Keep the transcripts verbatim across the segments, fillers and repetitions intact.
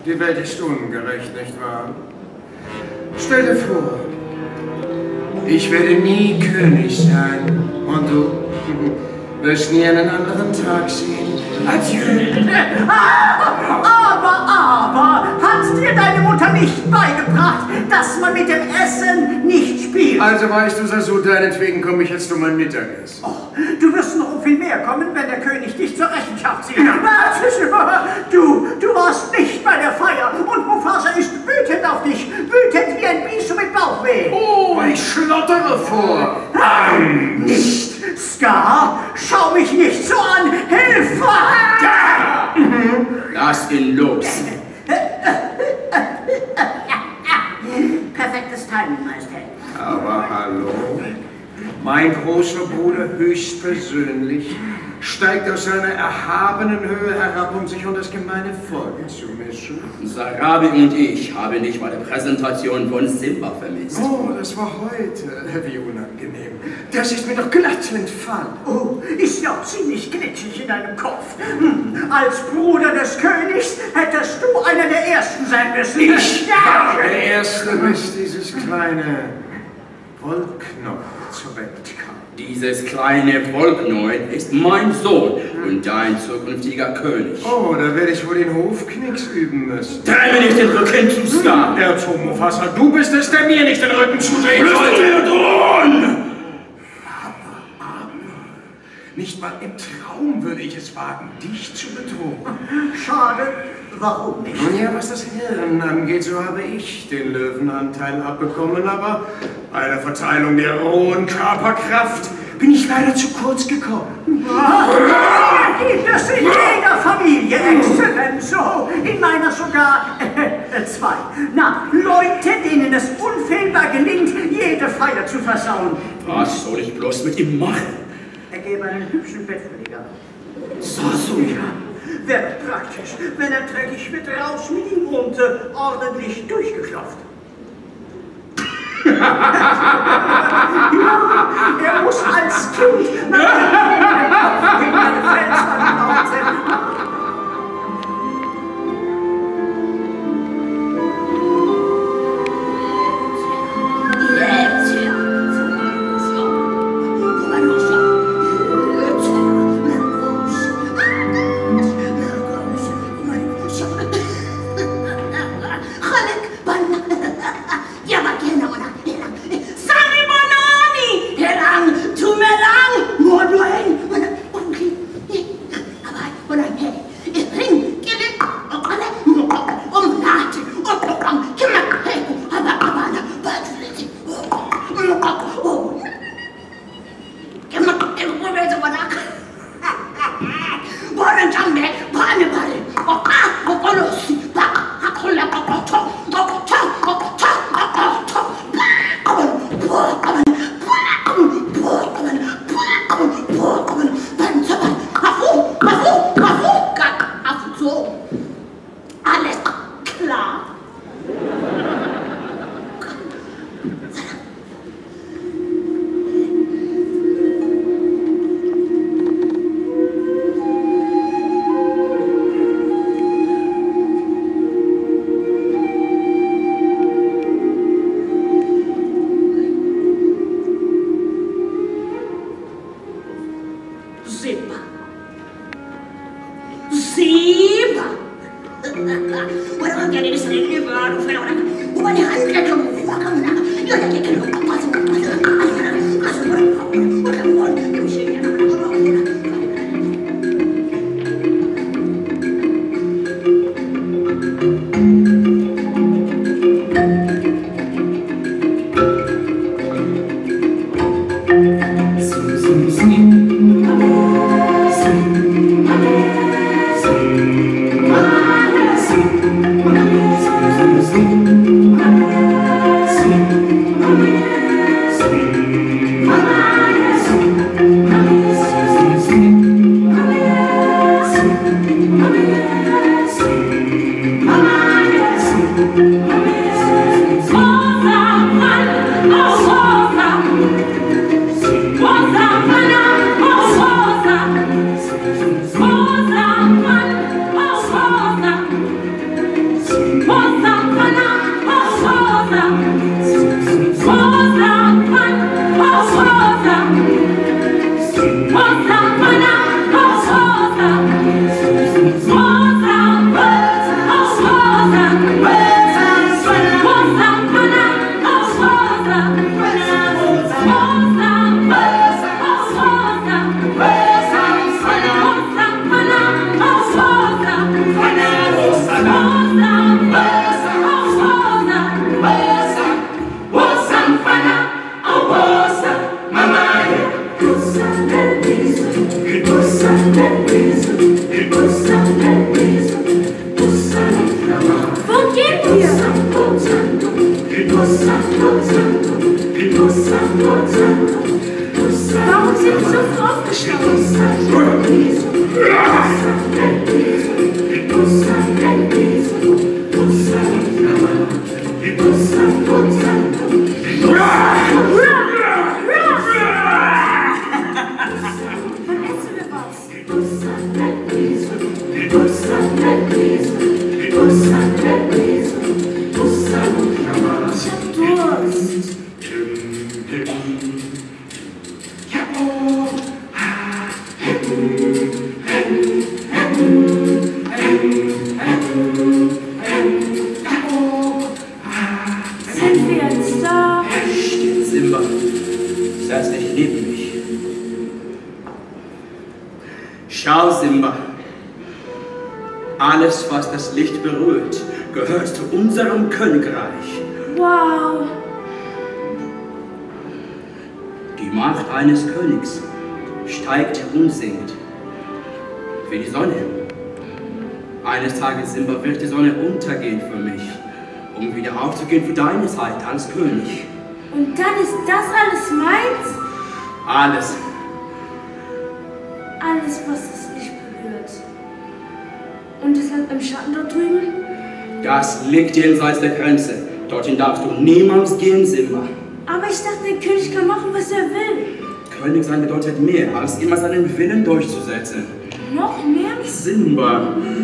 Die Welt ist ungerecht, nicht wahr? Stell dir vor, ich werde nie König sein. Und du wirst nie einen anderen Tag sehen. Adieu. Aber, aber, hat dir deine Mutter nicht beigebracht, dass man mit dem Essen nicht spielt? Also weißt du, Sasu, deinetwegen komme ich jetzt um mein Mittagessen. Oh, du wirst noch um viel mehr kommen, wenn der König dich zur Rechenschaft zieht. Du, du warst nicht bei der Feier und Mufasa ist wütend auf dich. Wütend wie ein Biest mit Bauchweh. Oh, ich schlottere vor Angst. Nicht, Scar, schau mich nicht so an. Hilfe! Da! Lass ihn los. Perfektes Timing, Majestät. Aber hallo? Mein großer Bruder höchstpersönlich steigt aus seiner erhabenen Höhe herab, um sich unter das gemeine Volk zu mischen. Sarabi und ich haben dich bei der Präsentation von Simba vermisst. Oh, das war heute. Wie unangenehm. Das ist mir doch glatt entfallen. Oh, ist ja auch ziemlich glitschig in deinem Kopf. Hm. Als Bruder des Königs hättest du einer der Ersten sein müssen. Ich war der Erste, bis dieses kleine Wollknäuel zur Welt kam. Dieses kleine Wollknäuel ist mein Sohn und dein zukünftiger König. Oh, da werde ich wohl den Hofknicks üben müssen. Dreh mir nicht den Rücken zu, Scar! Der Mufasa, du bist es, der mir nicht den Rücken zudrehen soll. Mir drohen! Aber, aber, nicht mal im Traum würde ich es wagen, dich zu bedrohen. Schade, warum nicht? Nun ja, was das Hirn angeht, so habe ich den Löwenanteil abbekommen, aber bei der Verteilung der rohen Körperkraft bin ich leider zu kurz gekommen. Gibt es in jeder Familie, Exzellenz, so, in meiner sogar äh, zwei. Na, Leute, denen es unfehlbar gelingt, jede Feier zu versauen. Was soll ich bloß mit ihm machen? Ergebe einen hübschen Bettpfleger. Sasu! Ja, wäre praktisch, wenn er dreckig wird, raus mit ihm und äh, ordentlich durchgeklopft. Ja, er muss als Kind nach dem Kopf in eine Felswand aufsetzen. Rosa, Warum sind Sie so früh aufgestanden? Wann essen wir was? Ich hab Durst. Sind wir jetzt da? Simba, setz dich neben mich. Schau, Simba. Alles, was das Licht berührt, gehört zu unserem Königreich. Wow. Die Macht eines Königs steigt und sinkt. Wie die Sonne. Eines Tages, Simba, wird die Sonne untergehen für mich, um wieder aufzugehen für deine Zeit als König. Und dann ist das alles meins? Alles. Alles, was das Licht berührt. Und deshalb im Schatten dort drüben? Das liegt jenseits der Grenze. Dorthin darfst du niemals gehen, Simba. Aber ich dachte, der König kann machen, was er will. König sein bedeutet mehr, als immer seinen Willen durchzusetzen. Noch mehr? Simba.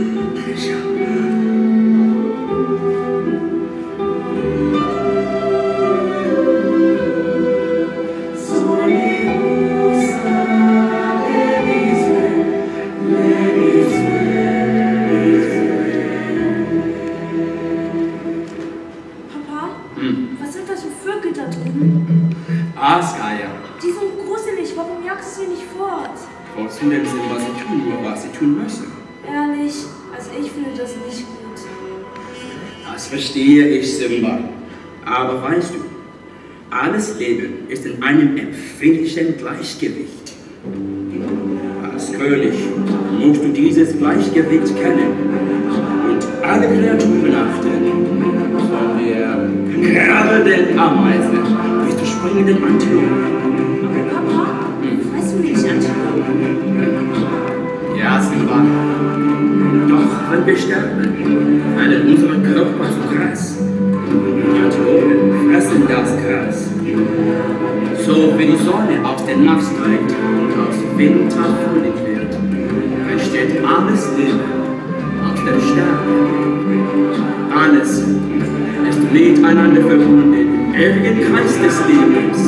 Papa, Hm. was sind das für Vögel da drüben? Aasgeier. Die sind gruselig, warum jagst du sie nicht fort? Wozu denn, Simba? Sie tun nur, was sie tun müssen. Ehrlich, also ich finde das nicht gut. Das verstehe ich, Simba. Aber weißt du, alles Leben ist in einem empfindlichen Gleichgewicht. Als König musst du dieses Gleichgewicht kennen und alle Kreaturen achten. Von der krabbelnden Ameise bis zur springenden Antilope. Papa, weißt du, wie ich Antilopen? Ja, Simba. Doch wenn wir sterben, fallen unsere Körper zu Gras. Die Antilopen fressen das Gras. So wie die Sonne aus der Nacht steigt und aus Winter Frühling wird, entsteht alles Leben aus dem Sterben. Alles ist miteinander verbunden im ewigen Kreis des Lebens.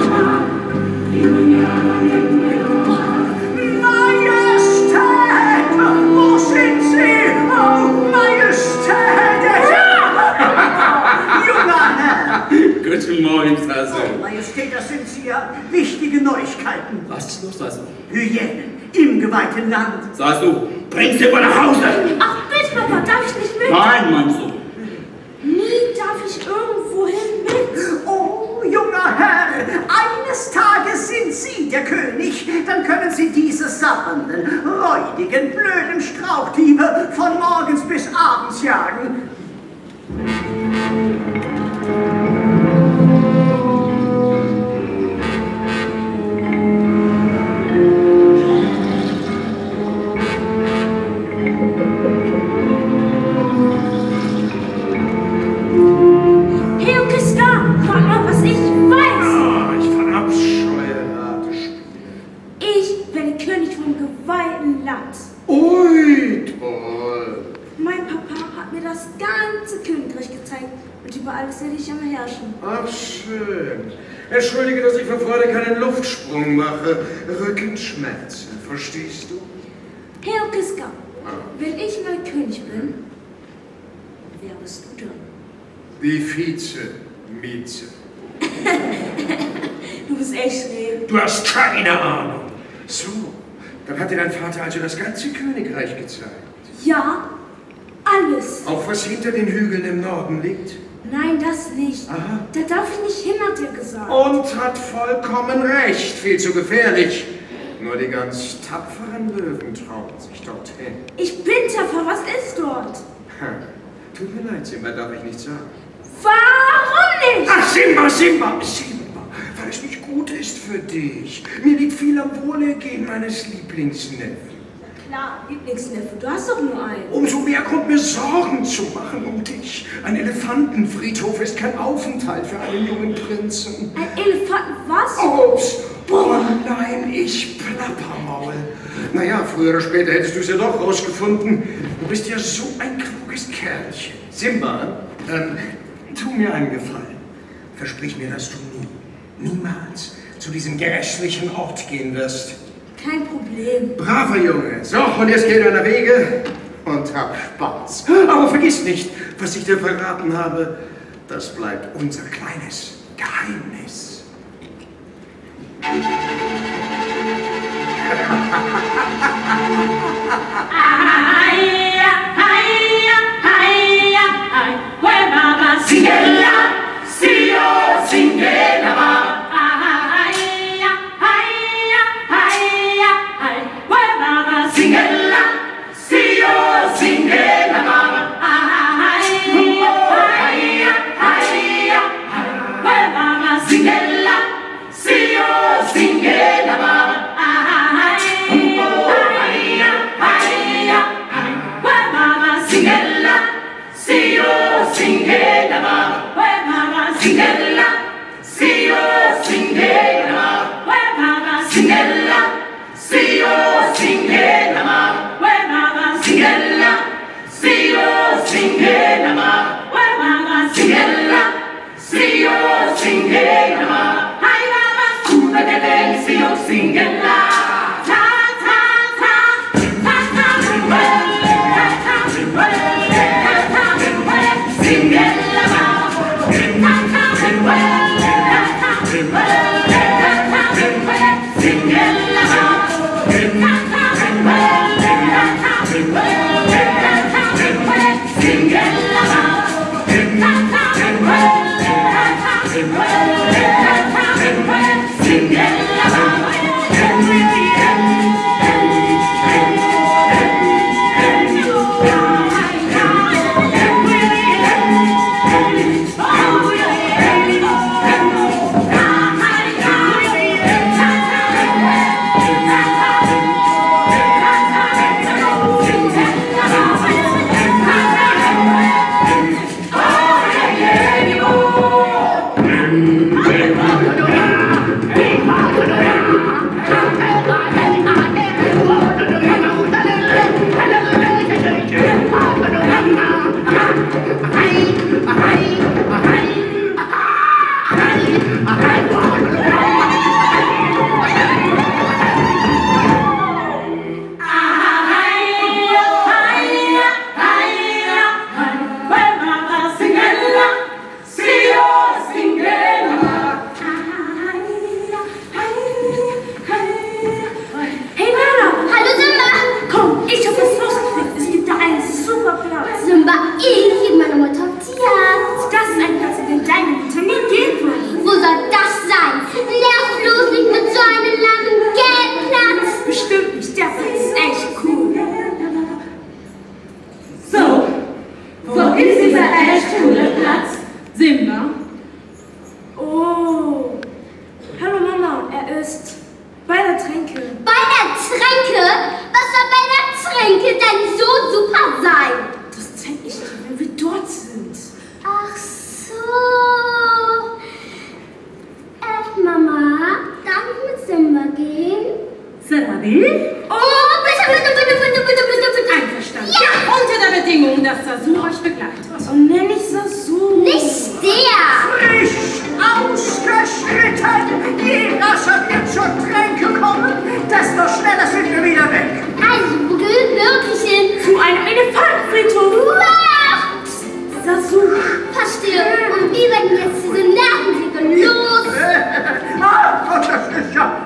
Majestät! Wo sind Sie? Oh, Majestät! Junger Herr! Guten Morgen, Sasu. Oh, Majestät, das sind sehr wichtige Neuigkeiten. Was ist los, Sasu? Hyänen im geweihten Land. Sasu, bring sie mal nach Hause! Ach bitte, Papa, darf ich nicht mit? Nein, mein Sohn. Nie darf ich irgendwohin mit. Oh, junger Herr, eines Tages sind Sie der König. Dann können Sie diese sabbernden, räudigen, blöden Strauchdiebe von morgens bis abends jagen. Ui, toll. Mein Papa hat mir das ganze Königreich gezeigt und über alles werde ich einmal herrschen. Ach, schön. Entschuldige, dass ich vor Freude keinen Luftsprung mache. Rückenschmerzen, verstehst du? Herr Kiska, wenn ich mal König bin, wer bist du dann? Die Vize, Mieze. Du bist echt schräg. Du hast keine Ahnung. So, dann hat dir dein Vater also das ganze Königreich gezeigt. Ja, alles. Auch was hinter den Hügeln im Norden liegt? Nein, das nicht. Aha. Da darf ich nicht hin, hat er gesagt. Und hat vollkommen recht. Viel zu gefährlich. Nur die ganz tapferen Löwen trauen sich dorthin. Ich bin tapfer, was ist dort? Ha. Tut mir leid, Simba, darf ich nicht sagen. Warum nicht? Ach, Simba, Simba, Simba, weil es nicht gut ist für dich. Mir liegt viel am Wohlergehen meines Lieblingsneffen. Klar, Lieblingsneffe, du hast doch nur einen. Umso mehr Grund, mir Sorgen zu machen um dich. Ein Elefantenfriedhof ist kein Aufenthalt für einen jungen Prinzen. Ein Elefant, was? Ups! Oh nein, ich Plappermaul. Naja, früher oder später hättest du es ja doch rausgefunden. Du bist ja so ein kluges Kerlchen. Simba, ähm, tu mir einen Gefallen. Versprich mir, dass du nie, niemals zu diesem grässlichen Ort gehen wirst. Kein Problem. Braver Junge. So, und jetzt geh deiner Wege und hab Spaß. Aber vergiss nicht, was ich dir verraten habe, das bleibt unser kleines Geheimnis.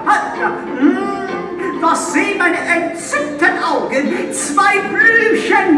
Was sehen meine entzückten Augen? Zwei Blümchen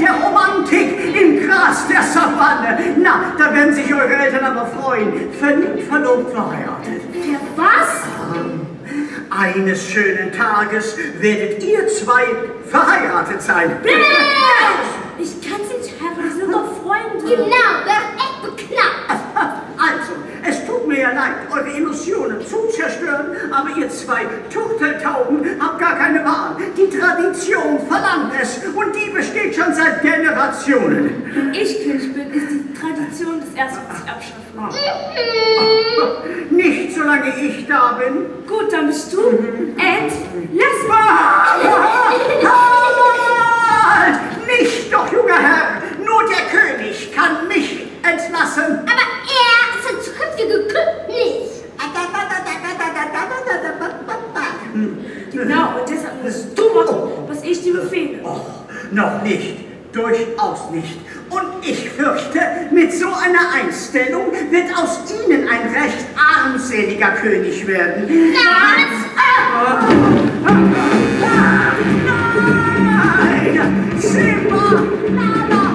dann aber freuen, verliebt, verlobt, verheiratet. Der was? Eines schönen Tages werdet ihr zwei verheiratet sein. Ich kann's nicht hören, wir sind doch Freunde. Genau, wird echt beknackt. Also, es tut mir ja leid, eure Illusionen zu zerstören, aber ihr zwei Turteltauben habt gar keine Wahl. Die Tradition verlangt es und die besteht schon seit Generationen. Wenn ich König bin, ist die Tradition das Erste, was ich abschaffe. Nicht solange ich da bin. Gut, dann bist du Ed. Lass Halt! Nicht doch, junger Herr! Nur der König kann mich entlassen. Aber er ist ein zukünftiger König. Genau, und deshalb musst du machen, was ich dir befehle. Oh, noch nicht. Durchaus nicht. Und ich fürchte, mit so einer Einstellung wird aus Ihnen ein recht armseliger König werden. Nein! Nein! Simba! Nala!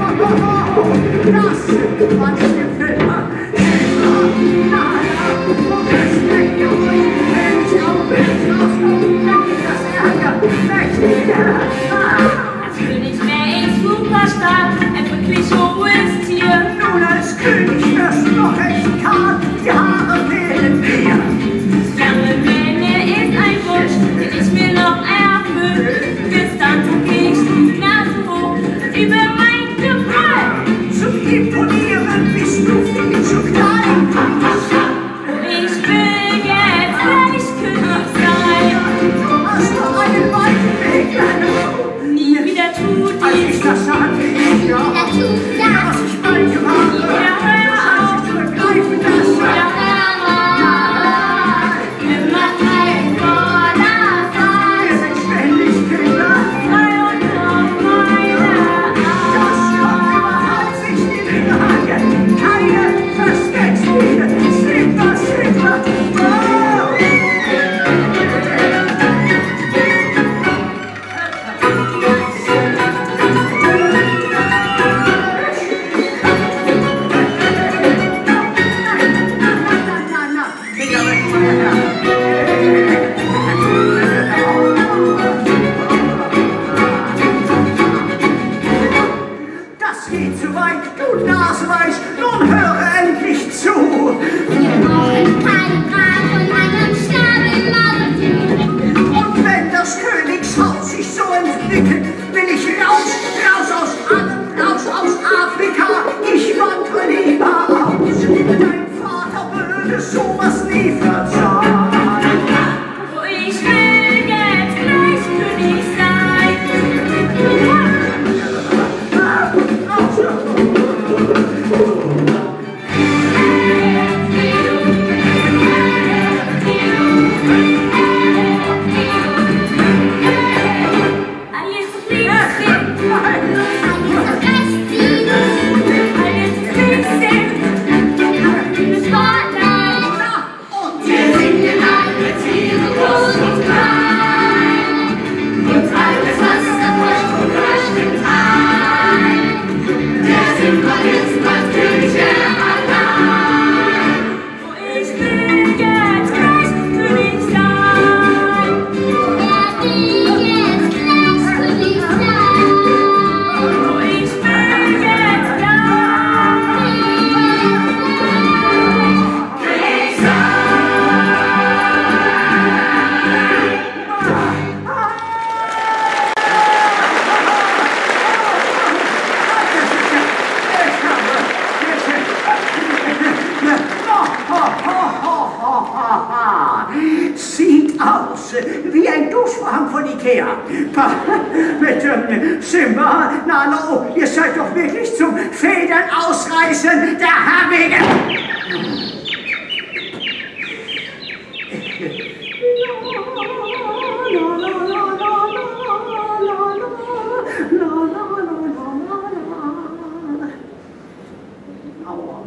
Das sind manche Filme. Simba! Nala! Respekt für euch, wenn ich auch Bild rauskomme, das Ärger mächtiger. Als König wär ich super stark, ein wirklich hohes Tier. Nun als König wirst du noch recht karg, die Haare fehlen dir. Lange Mähne ist ein Wunsch, den ich mir noch erfülle. Bis dann trage ich die Nase hoch über mein Gebrüll. Zum Imponieren bist du viel zu klein. Ich will jetzt gleich König sein. Du hast noch einen weiten Weg, kleine Frau. Nie wieder tut Als ich dies. das sagte, ich ja, Dazu ja, was ich meinte war, Ja, hör als auf. ich zu begreifen, dass Ja, immer frei vor der Fahrt. wir sind ständig Kinder. Frei und auf meine Das kommt überhaupt nicht in Frage. Keine Versteckspiele. Slipper, Slipper. Oh! Das geht zu weit, du Naseweis, nun höre endlich zu. Wir brauchen keinen Rat von einem Schnabelmaul. Und wenn das Königshaus sich so entwickelt, will ich raus, raus aus allem, raus aus Afrika. Ich wandere lieber aus. Dein Vater würde sowas nie verzeihen. Oh, ich will jetzt gleich König sein. Alles zu fliegen, Alles auf rechts ziehen. alles zu fliegen. Das Spotlight. Und Wir singen alle Tiere groß und klein. Und alles, was davon kommt, leuchtet ein. Der Simba ist mein König, der allein. Oh, ich will jetzt gleich König sein. Er will jetzt gleich König sein. Oh, ich will jetzt gleich. König sein. Sieht aus wie ein Duschvorhang von Ikea. Pa, mit ähm, Simba, Nala, oh, ihr seid doch wirklich zum Federn ausreißen der Herrwege. Aua.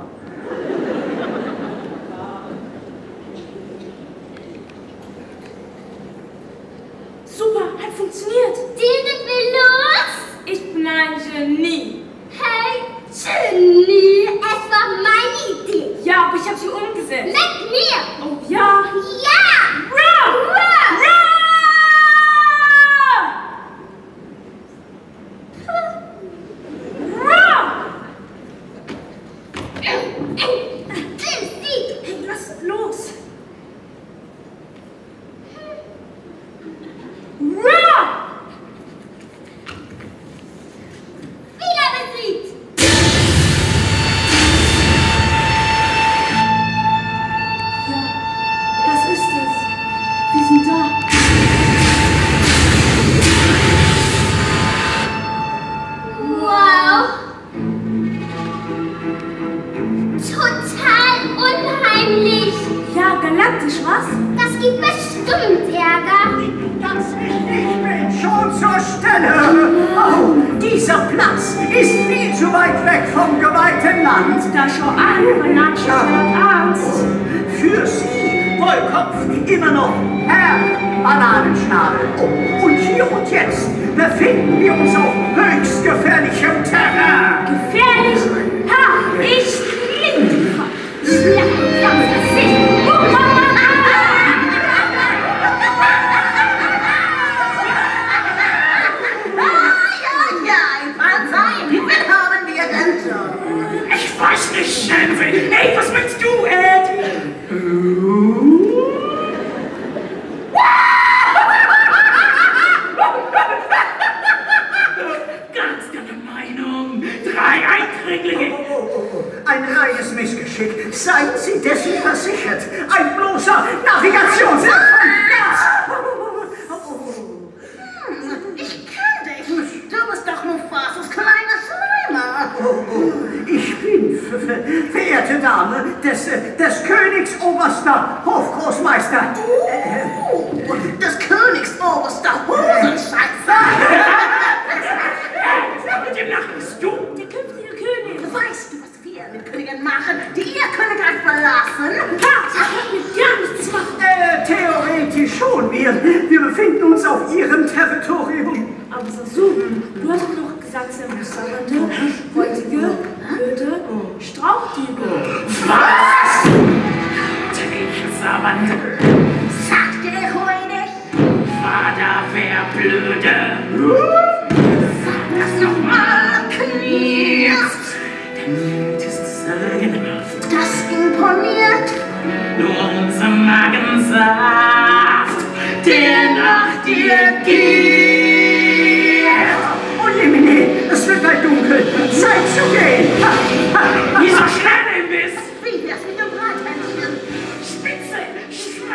Super, hat funktioniert. Dindet wir los? Ich bin ein Genie. Hey, Genie, es war meine Idee. Ja, aber ich habe sie umgesetzt. Mit mir! Oh ja. Ja! Ra! Ra! Ra! Hey, lass los! Ra! Wieder besiegt! Ja, das ist es. Wir sind da. Wow! Total unheimlich! Ja, galaktisch, was? Das gibt bestimmt Ärger. Ganz richtig, ich bin schon zur Stelle. Oh, dieser Platz ist viel zu weit weg vom geweihten Land. Da schau an, Bananenschnabel hat Angst. Für Sie, Wollkopf, immer noch Herr Bananenschnabel. Oh, und hier und jetzt befinden wir uns auf höchst gefährlichem Terrain. Gefährlich? Ha! Ich liebe Langsames Gesicht. Oh, Mama! Ich weiß nicht, Shelby. Hey, was meinst du, Ed? Ganz deine Meinung. Drei Eindringlinge. Oh, oh, oh, oh. Ein reines Missgeschick. Seien Sie dessen versichert. Ein bloßer Navigationserfolg. Ich kenn dich. Du bist doch Mufasos kleiner Schleimer. Oh, oh. Ich bin, ver- ver- verehrte Dame, des, äh, des Königs oberster Hofgroßmeister. Oh, des Königs oberster Hosenscheißer. Mit dem Lachen bist du? Der künftige König. Weißt du, was wir mit Königen machen, die ihr Königreich verlassen? Ha! Das hat mit gar nichts zu machen. Äh, theoretisch schon. Wir, wir befinden uns auf Ihrem Territorium. Aber Sasu, du hast doch noch gesagt, sie haben sabbernde, woltige, blöde Strauchdiebe. Was? Sabbernde. Sagt der König? Vater, wer blöde. Sag das nochmal, Kniest. Das ist sagenhaft. Das imponiert. Nur unser Magensaft, der nach dir geht. Oh Jemine, es wird gleich dunkel. Zeit zu gehen. Wie so schnell du bist. Wie wär's mit dem Brathändchen? Spitze,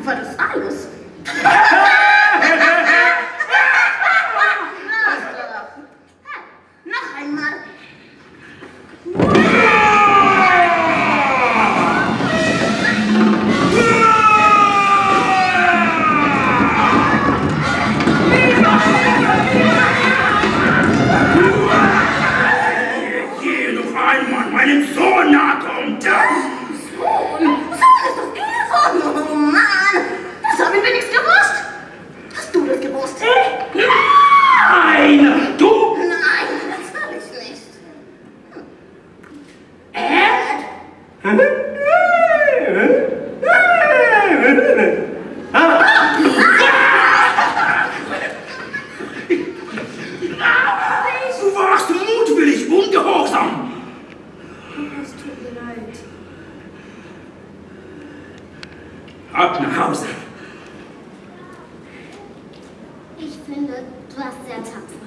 war das alles? Noch einmal. Hier noch einmal meinem Sohn nachkommt. Sohn? Sohn ist doch ihr Sohn. Oh Mann, das habe ich wenigstens gewusst. Hast du das gewusst? Nein! Du? Nein, natürlich nicht. Ed? Du warst mutwillig ungehorsam! Es tut mir leid. Ab nach Hause. Ich finde, du warst sehr tapfer.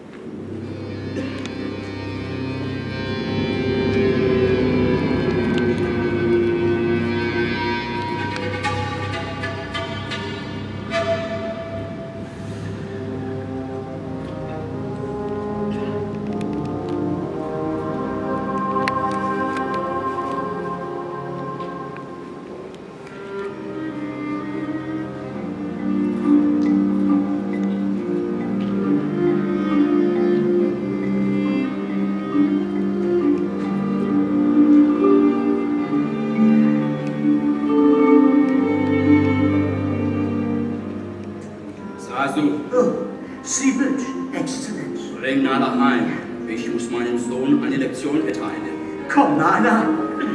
Sasu, Oh, Sie wünschen, Exzellenz. bring Nala heim. Ich muss meinem Sohn eine Lektion erteilen. Komm, Nala.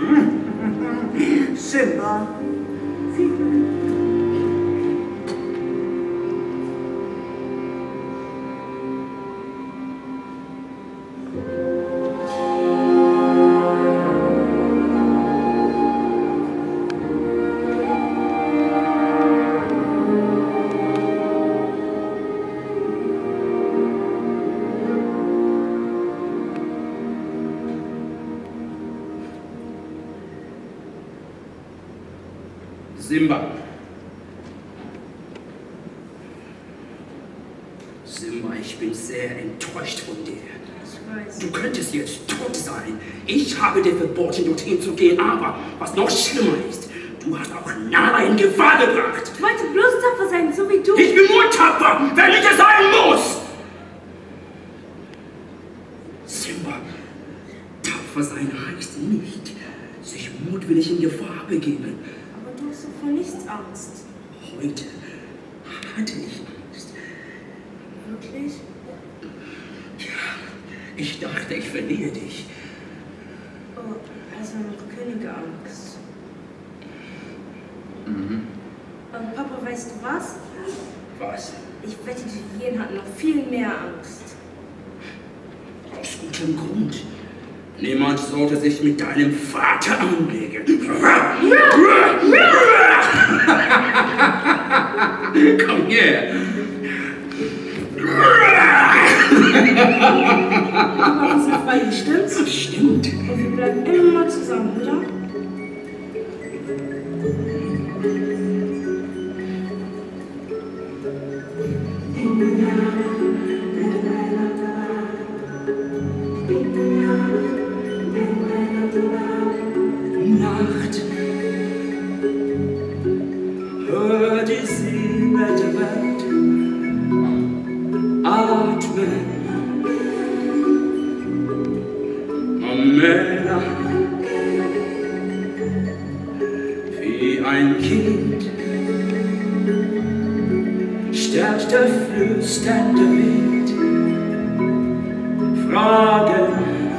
Simba. Viel Glück. Simba. Simba, ich bin sehr enttäuscht von dir. Ich weiß. Du könntest jetzt tot sein. Ich habe dir verboten, dorthin zu gehen, aber was noch schlimmer ist, du hast auch Nala in Gefahr gebracht. Ich wollte bloß tapfer sein, so wie du. Ich bin nur tapfer, wenn ich es sein muss. Simba, tapfer sein heißt nicht, sich mutwillig in Gefahr begeben. Aber du hast doch vor nichts Angst. Heute hatte ich Angst. Wirklich? Ich dachte, ich verliere dich. Oh, also noch Königangst. Mhm. Aber Papa, weißt du was? Was? Ich wette, die Hyänen hatten noch viel mehr Angst. Aus gutem Grund. Niemand sollte sich mit deinem Vater anlegen. Komm her. Papa, was ist bei dir, stimmt's? Stimmt. Und wir bleiben immer zusammen, oder? Nacht. Hör die siebente Welt atmen. Mamela, wie ein Kind stärkt der flüsternde Wind. Fragen,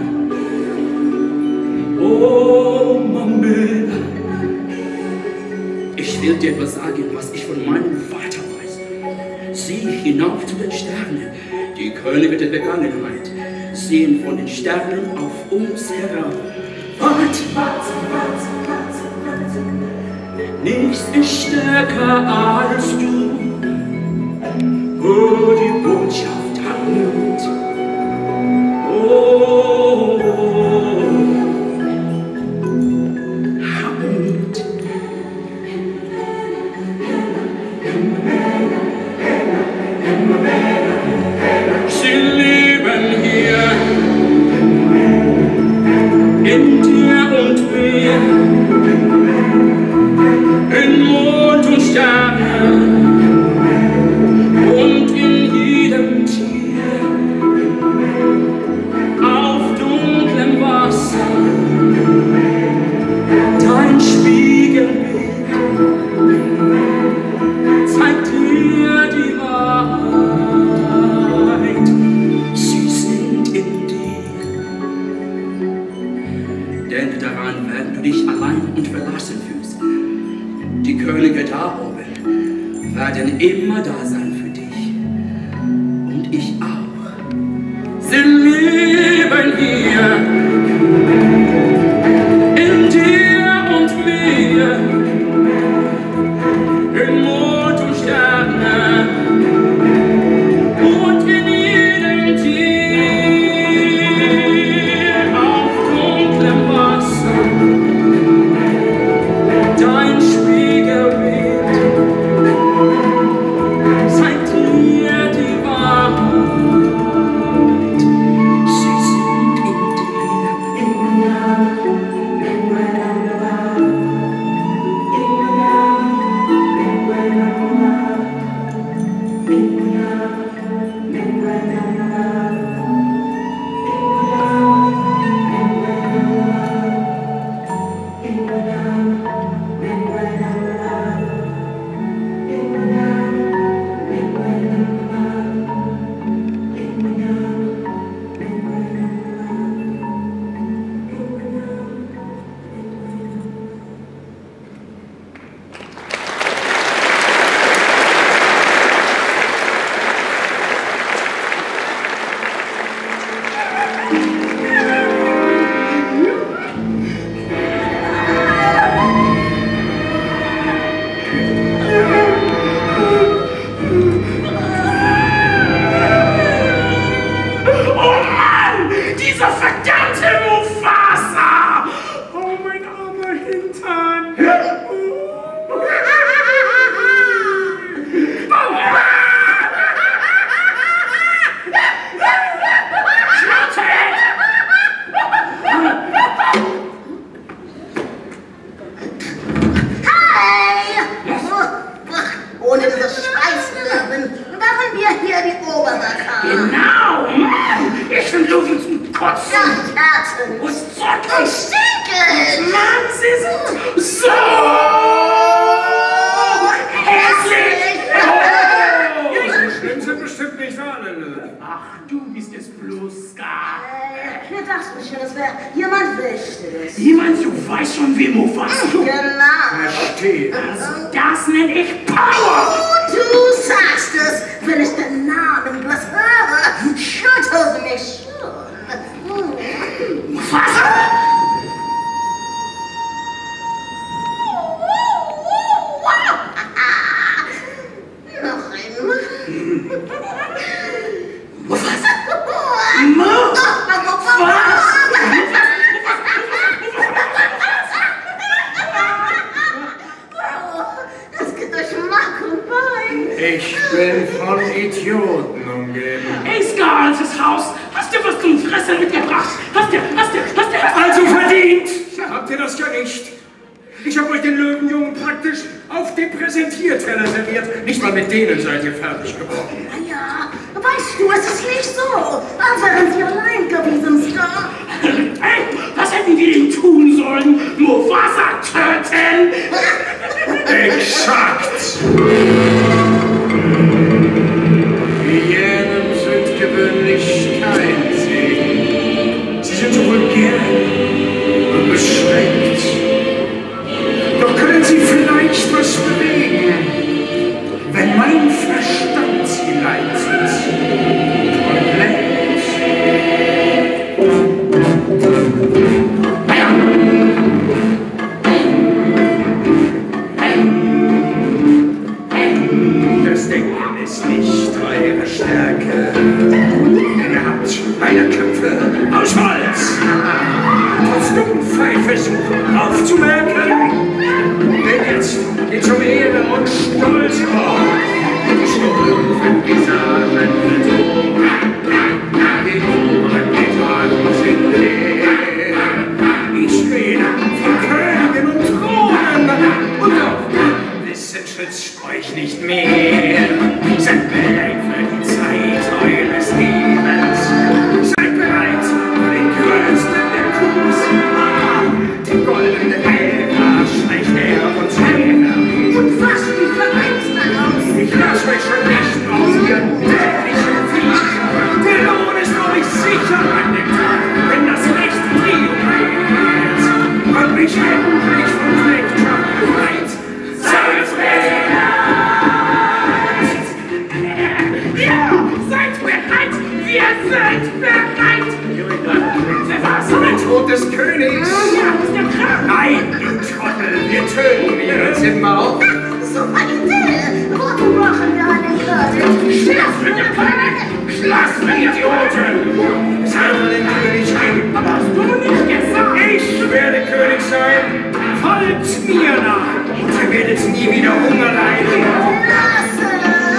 oh Mamela, ich will dir was sagen, was ich von meinem Vater weiß. Sieh hinauf zu den Sternen, die Könige der Vergangenheit sehen von den Sternen auf uns herab. Wart, wart, wart, wart, wart. Nichts ist stärker als du. Oh, die Botschaft hat Mut. Oh, hab Mut. werden immer da sein für dich. Und ich auch. Sie leben hier. In dir und mir. In Mond und Sterne. Und in jedem Tier. Auf dunklem Wasser. Dein Spiegelbild. Zeigt mir die Wahrheit. Sie sind in dir. Ich bin von Idioten umgeben. Ey, Ska, altes Haus, hast du was zum Fressen mitgebracht? Hast du, hast du, hast du... Also verdient! Habt ihr das ja nicht? Ich habe euch den Löwenjungen praktisch auf dem Präsentierteller serviert. Nicht mal mit denen seid ihr fertig geworden. Ja, weißt du, es ist nicht so, als wären sie allein gewesen, Ska. Hey, was hätten wir denn tun sollen? Mufasa töten? Exakt! Hyänen sind gewöhnlich kein Segen. Sie sind so vulgär und beschränkt. Doch können sie vielleicht was bewegen, wenn mein Verstand sie leitet und lenkt. Das Denken ist nicht eure Stärke. Ihr habt meine Köpfe aus Holz. Trotzdem Pfeife suchen aufzumerken. Denn jetzt geht's um Ehre und Stolz. Stumpf in die Samen die oberen Etagen sind leer. Ich rede von Königen und Thronen. Und doch Wissen schützt euch nicht mehr. Seid bereit für die Zeit eures Lebens. Seid bereit für den größten der Coups. Die goldene Ära schleicht her und her. Und was die vereinst daraus? Ich lass euch schon nicht aus, ihr dämlichen Viecher. Der Lohn ist euch sicher an dem Tag, wenn das Recht triumphiert. Und mich endlich vom Knechtschaft befreit. Seid bereit! Simba? Super Idee! Wozu brauchen wir einen König? Schluss mit dem König! Schluss mit Idioten! Sagen den König ein. Aber hast du nicht gesagt? Ich werde König sein. Folgt mir nach! Und ihr werdet nie wieder Hunger leiden. Lasse!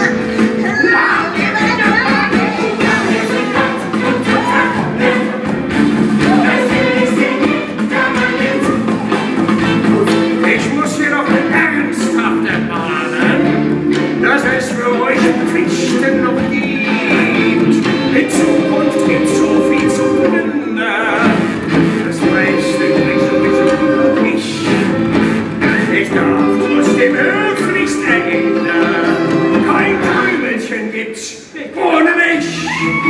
Ich muss jedoch ernsthaft ermahnen, dass es für euch Pflichten noch gibt. In Zukunft gibt es so viel zu tun. Das meiste kriegt sowieso ich. Ich darf trotzdem höflichst erinnern, kein Krümelchen gibt's ohne mich.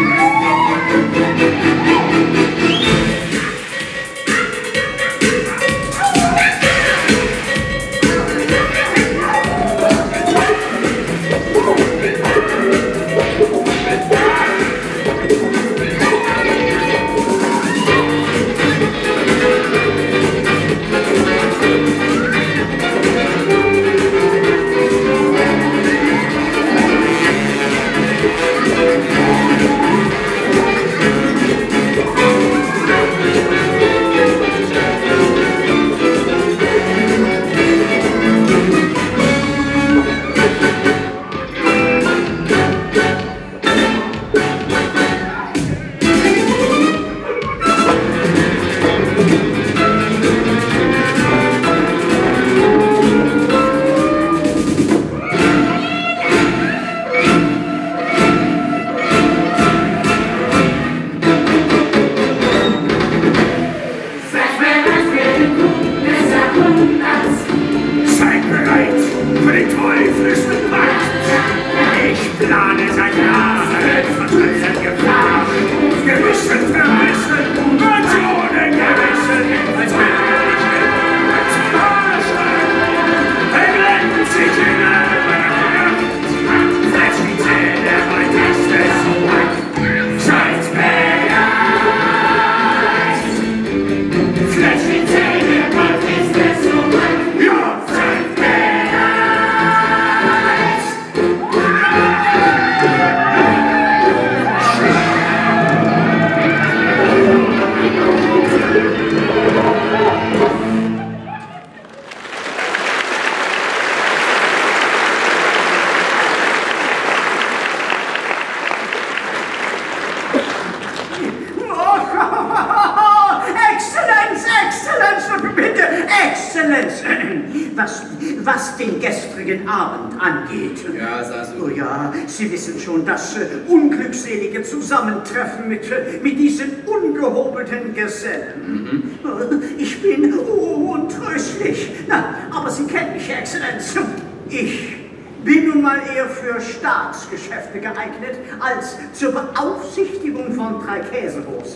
Was den gestrigen Abend angeht. Ja, Sasu. Oh ja, Sie wissen schon, das äh, unglückselige Zusammentreffen mit, äh, mit diesen ungehobelten Gesellen. Mhm. Ich bin untröstlich. Na, aber Sie kennen mich, Exzellenz. Ich bin nun mal eher für Staatsgeschäfte geeignet, als zur Beaufsichtigung von drei Käsehofs.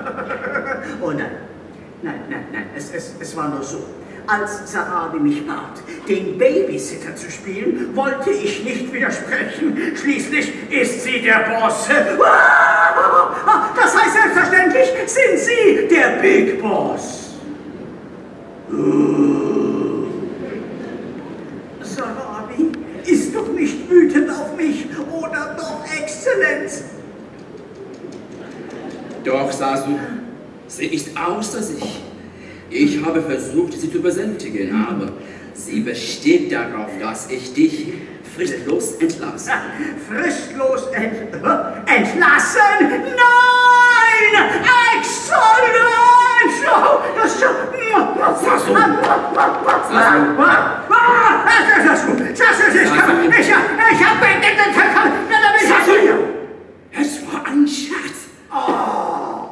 Oh nein, nein, nein, nein, es, es, es war nur so. Als Sarabi mich bat, den Babysitter zu spielen, wollte ich nicht widersprechen. Schließlich ist sie der Boss. Das heißt selbstverständlich, sind Sie der Big Boss. Sarabi ist doch nicht wütend auf mich, oder doch, Exzellenz? Doch, Sasu, sie ist außer sich. Ich habe versucht, sie zu besänftigen, aber sie besteht darauf, dass ich dich fristlos entlasse. Fristlos ent entlassen? Nein! Exzellenz! Oh, das ist ja... Sasu! Sasu! Sasu! Ich habe... Ich habe... Sasu! Es war ein Scherz! Oh!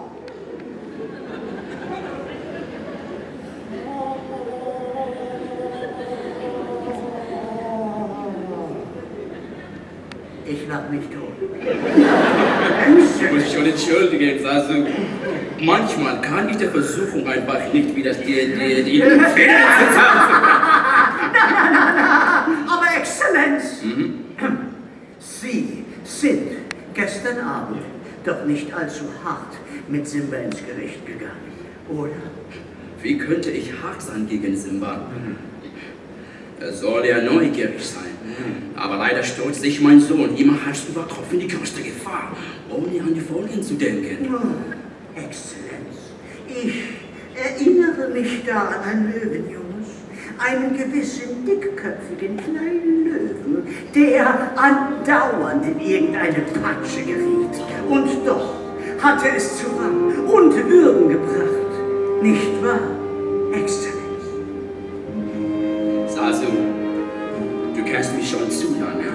Ich lach mich tot. Ich muss schon entschuldigen, Sasu. Manchmal kann ich der Versuchung einfach nicht widerstehen, die, die Federn zu tanzen. Na, na, na, na, aber Exzellenz, Mhm. Sie sind gestern Abend doch nicht allzu hart mit Simba ins Gericht gegangen, oder? Wie könnte ich hart sein gegen Simba? Er soll ja neugierig sein. Aber leider stürzt sich mein Sohn immer Hals über Kopf in die größte Gefahr, ohne an die Folgen zu denken. Oh, Exzellenz, ich erinnere mich da an einen Löwenjunges, einen gewissen dickköpfigen kleinen Löwen, der andauernd in irgendeine Patsche geriet. Und doch hatte es zu Rang und Würden gebracht. Nicht wahr, Exzellenz? Sasu, du kennst mich schon zu lange.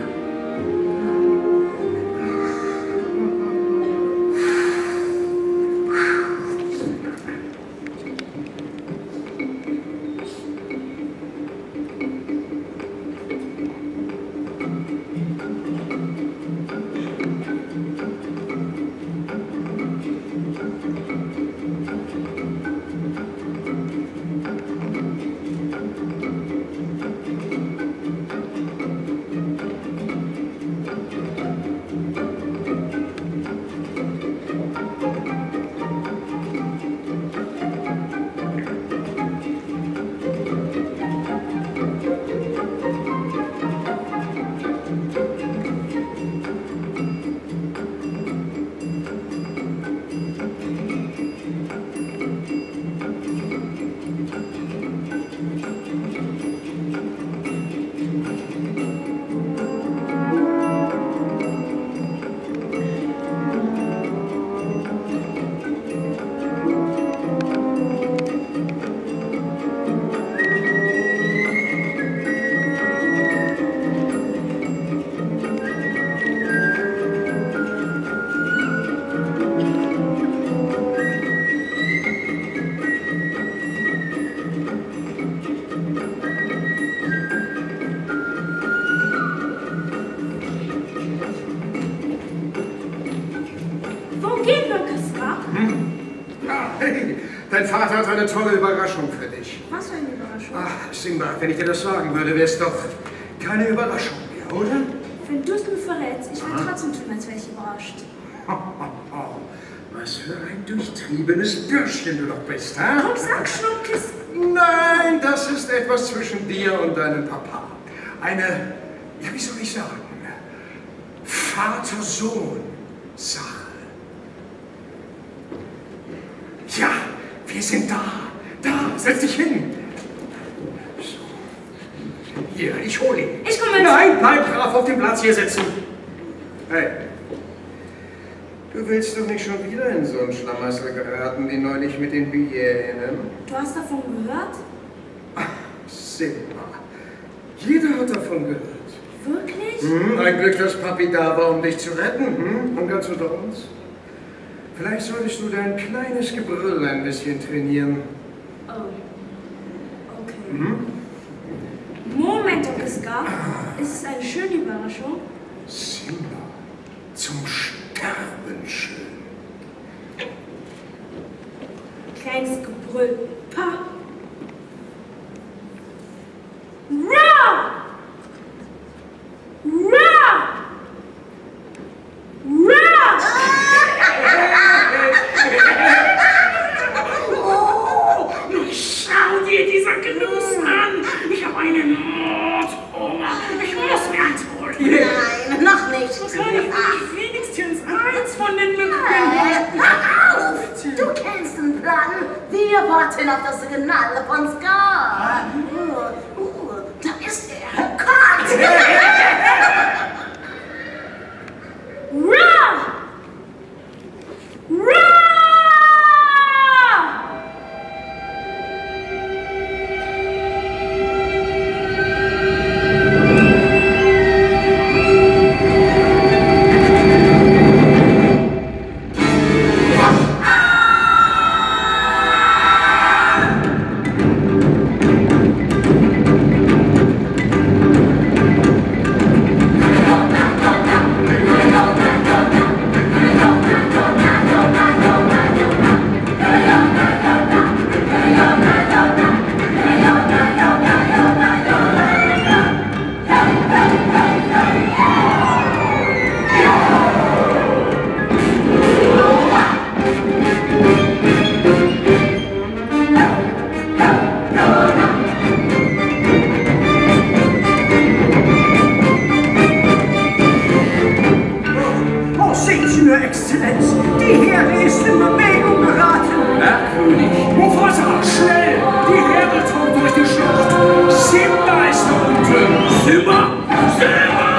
Dein Vater hat eine tolle Überraschung für dich. Was für eine Überraschung? Ach, Simba, wenn ich dir das sagen würde, wäre es doch keine Überraschung mehr, oder? Wenn du es mir verrätst, ich will trotzdem tun, als wäre ich überrascht. Ho, ho, ho. Was für ein durchtriebenes Bürschchen du doch bist, ha? Komm, sag, Schnuckes. Nein, das ist etwas zwischen dir und deinem Papa. Eine, ja, wie soll ich sagen, Vater-Sohn-Sache. Ja, wir sind da. Da, setz dich hin. So. Hier, ich hole ihn. Ich komme mit. Nein, bleib brav auf dem Platz hier sitzen. Hey. Du willst doch nicht schon wieder in so einen Schlamassel geraten, wie neulich mit den Hyänen? Du hast davon gehört? Ach, Simba. Jeder hat davon gehört. Wirklich? Hm, ein Glück, dass Papi da war, um dich zu retten. Hm? Und ganz unter uns. Vielleicht solltest du dein kleines Gebrüll ein bisschen trainieren. Oh. Okay. Hm? Moment, Onkel Scar. Ist es eine schöne Überraschung? Simba, zum Sterben schön. Kleines Gebrüll. Pa! Ra! Ra! Ra! Oh, schau dir dieser Genuss an. Ich habe einen Mordhunger. Ich muss mir eins holen. Nein, noch nicht. Wahrscheinlich Ach, wenigstens eins von den Mücken. äh, hör auf! Du kennst den Plan. Wir warten auf das Signal von Scar. Uh, uh, da ist er. Gott! Ra! Ra! Exzellenz, die Herde ist in Bewegung geraten. Herr König, Mufasa, schnell! Die Herde tobt durch die Schlucht. Simba ist da unten. Simba! Simba!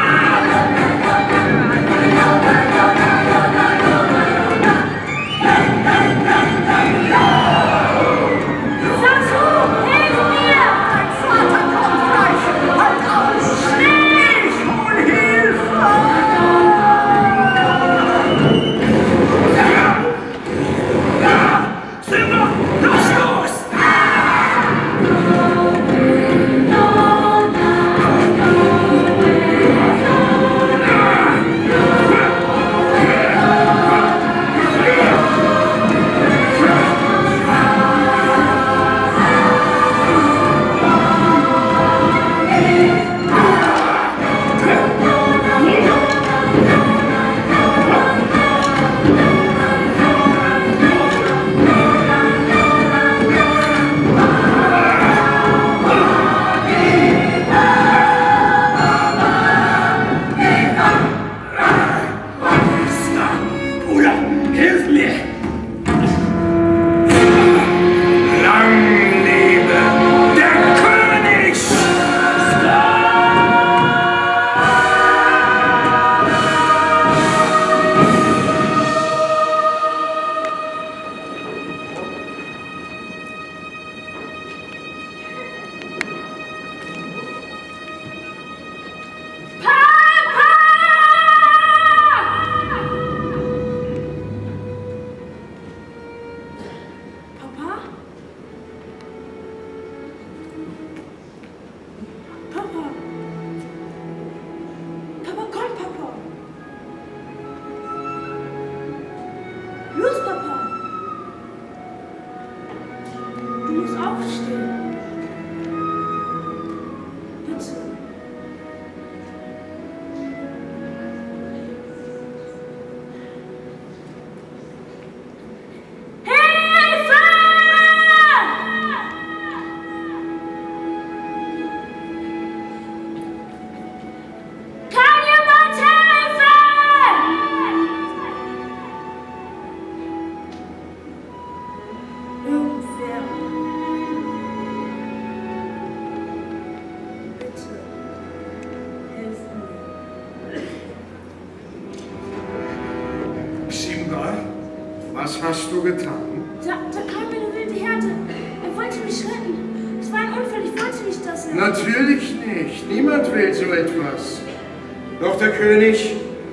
Was hast du getan? Da, da kam eine wilde Herde. Er wollte mich retten. Es war ein Unfall, ich wollte nicht, dass er... Natürlich nicht. Niemand will so etwas. Doch der König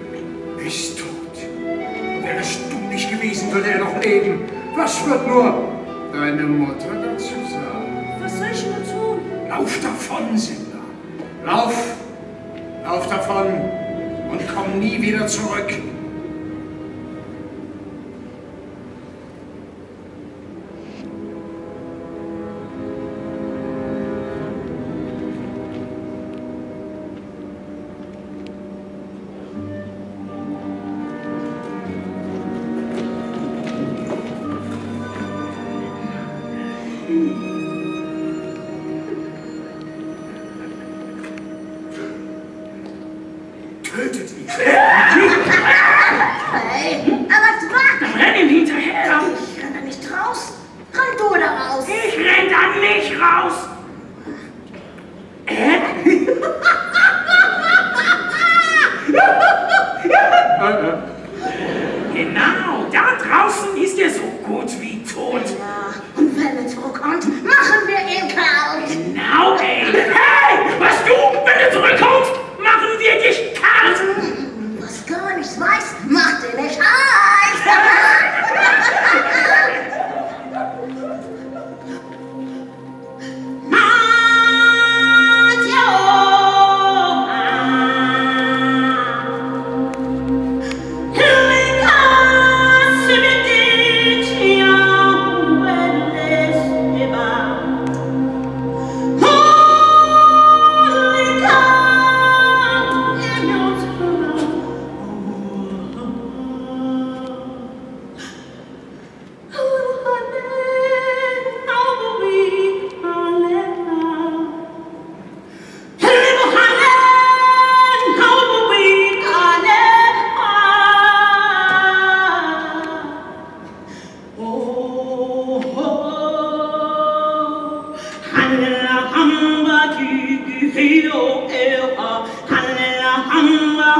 ist tot. Wärst du nicht gewesen, würde er noch leben. Was wird nur deine Mutter dazu sagen? Was soll ich nur tun? Lauf davon, Simba. Lauf. Lauf davon und komm nie wieder zurück. Tötet ihn! Hey, aber warte! Renn ihm hinterher! Ich renne da nicht raus. Renn du da raus! Ich renn da nicht raus! Äh? Genau, da draußen ist er so gut wie tot. Ja, und wenn er zurückkommt, machen wir ihn kalt! Genau, ey! Hey, was du, wenn er zurückkommt, machen wir dich kalt! Was gar nichts weiß, macht ihn nicht heiß!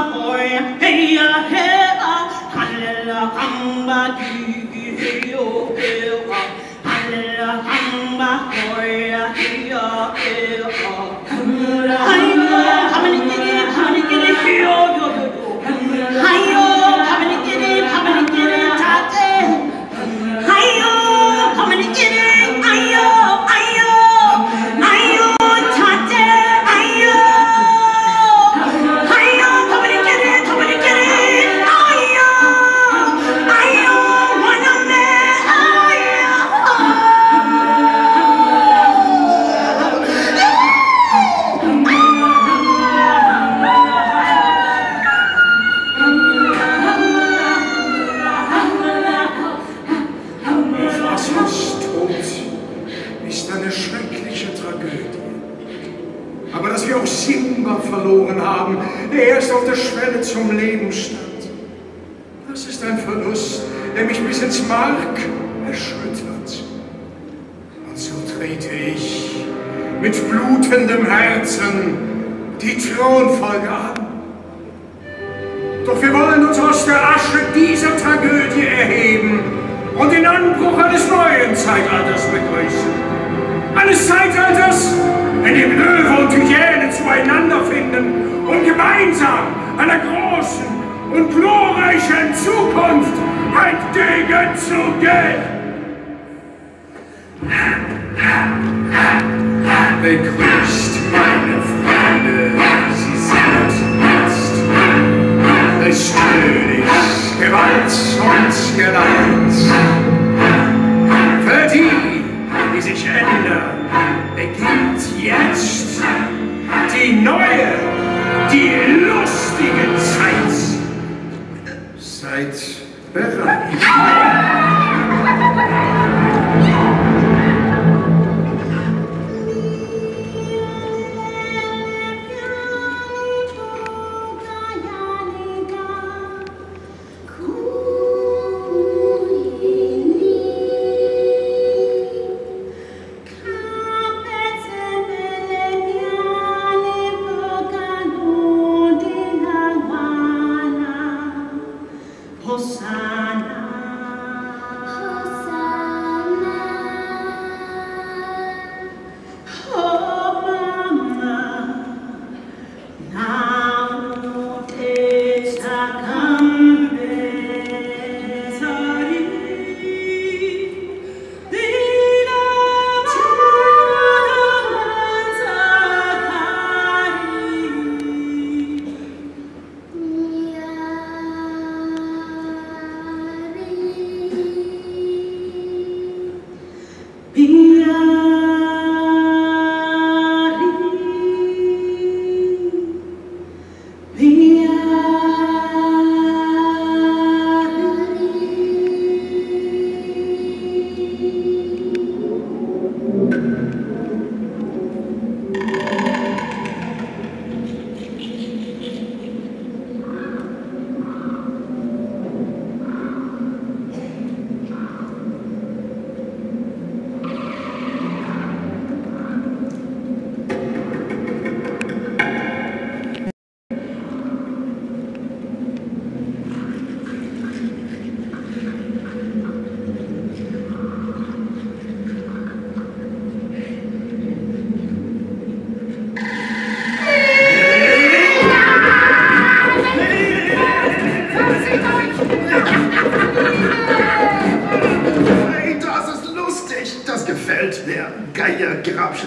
Geiergrabschen.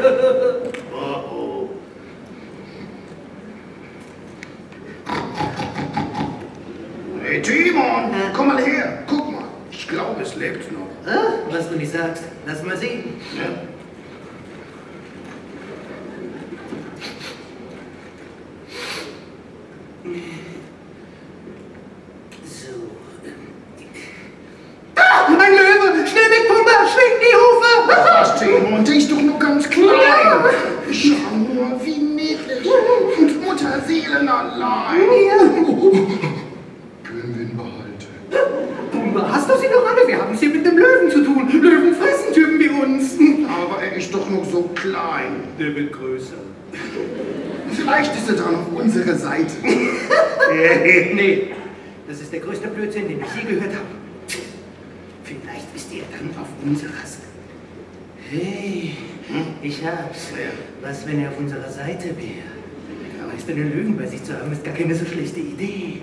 Oh, oh. Hey Timon, komm mal her. Guck mal. Ich glaube, es lebt noch. Ah, was du nicht sagst. Lass mal sehen. Ja. Und der ist doch nur ganz klein. Schau nur, wie niedlich. Und Mutterseelen allein. Ja. Können wir ihn behalten? Pumba, hast du sie noch alle? Wir haben es hier mit dem Löwen zu tun. Löwen fressen Typen wie uns. Aber er ist doch noch so klein. Der wird größer. Vielleicht ist er dann auf unserer Seite. Nee, das ist der größte Blödsinn, den ich je gehört habe. Vielleicht ist er dann auf unserer Seite. Hey, ich hab's. Was, wenn er auf unserer Seite wäre? Weißt du, einen Löwen bei sich zu haben, ist gar keine so schlechte Idee.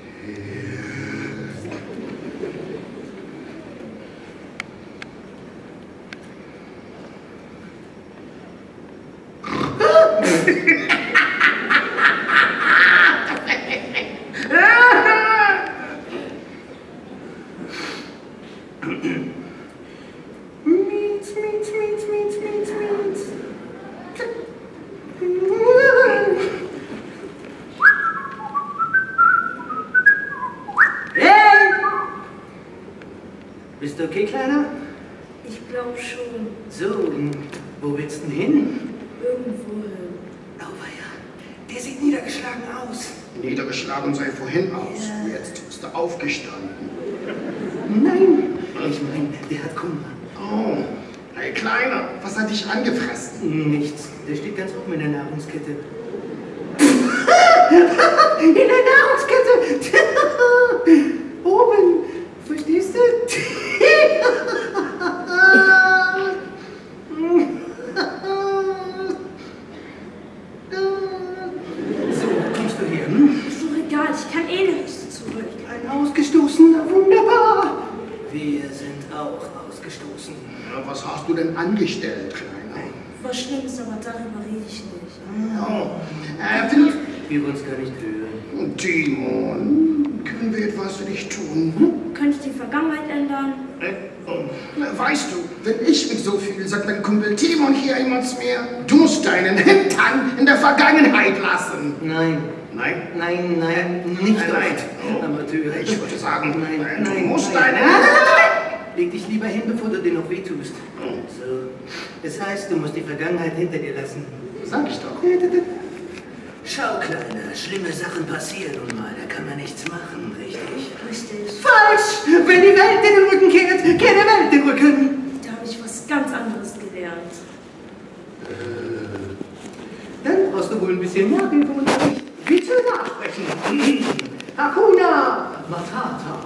Bist du okay, Kleiner? Ich glaube schon. So, wo willst du denn hin? Irgendwo hin. Auweia, der sieht niedergeschlagen aus. Niedergeschlagen sei vorhin aus. Ja. Jetzt ist er aufgestanden. Nein, ich meine, der hat Kummer. Oh, hey Kleiner, was hat dich angefressen? Nichts, der steht ganz oben in der Nahrungskette. In der Nahrungskette! Oben, verstehst du? So, kommst du her, hm? Ist doch egal, ich kann eh nicht zurück. Ein Ausgestoßener, wunderbar. Wir sind auch ausgestoßen. Ja, was hast du denn angestellt, Kleiner? Was Schlimmes, aber darüber rede ich nicht. Oh, äh, will... Wir wollen es gar nicht hören. Timon, können wir etwas für dich tun? Hm? Könnte ich die Vergangenheit ändern? Äh, oh. Weißt du, wenn ich mich so fühle, sagt mein Kumpel Timon hier immer zu mir, du musst deinen Hintern in der Vergangenheit lassen. Nein. Nein? Nein, nein, nicht Nein, nein. Oh. Amateur. Ich würde sagen, nein, nein, du nein, musst nein. deinen... Leg dich lieber hin, bevor du dir noch wehtust. Oh. So. Das heißt, du musst die Vergangenheit hinter dir lassen. Sag ich doch. Schau, Kleiner, schlimme Sachen passieren nun mal, da kann man nichts machen, richtig? Richtig. Falsch! Wenn die Welt dir den Rücken kehrt, kehrt der Welt den Rücken. Da habe ich was ganz anderes gelernt. Dann brauchst du wohl ein bisschen Nachhilfeunterricht. Bitte nachsprechen. Hakuna Matata.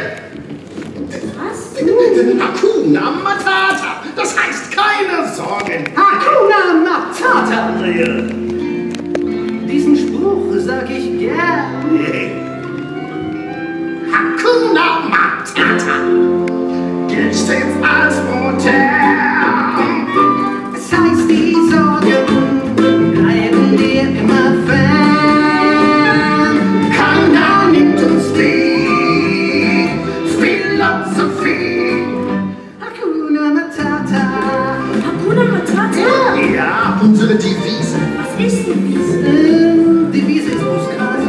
Was? Hakuna Matata. Das heißt keine Sorgen. Hakuna Matata. Diesen Spruch sag ich gern. Hakuna Matata gilt stets als modern. Es heißt, die Sorgen bleiben dir immer fern. Keiner nimmt uns die Philosophie. Hakuna Matata. Hakuna Matata? Ja, unsere Devise. Was ist Devise? Ähm, Devise ist Muskrat.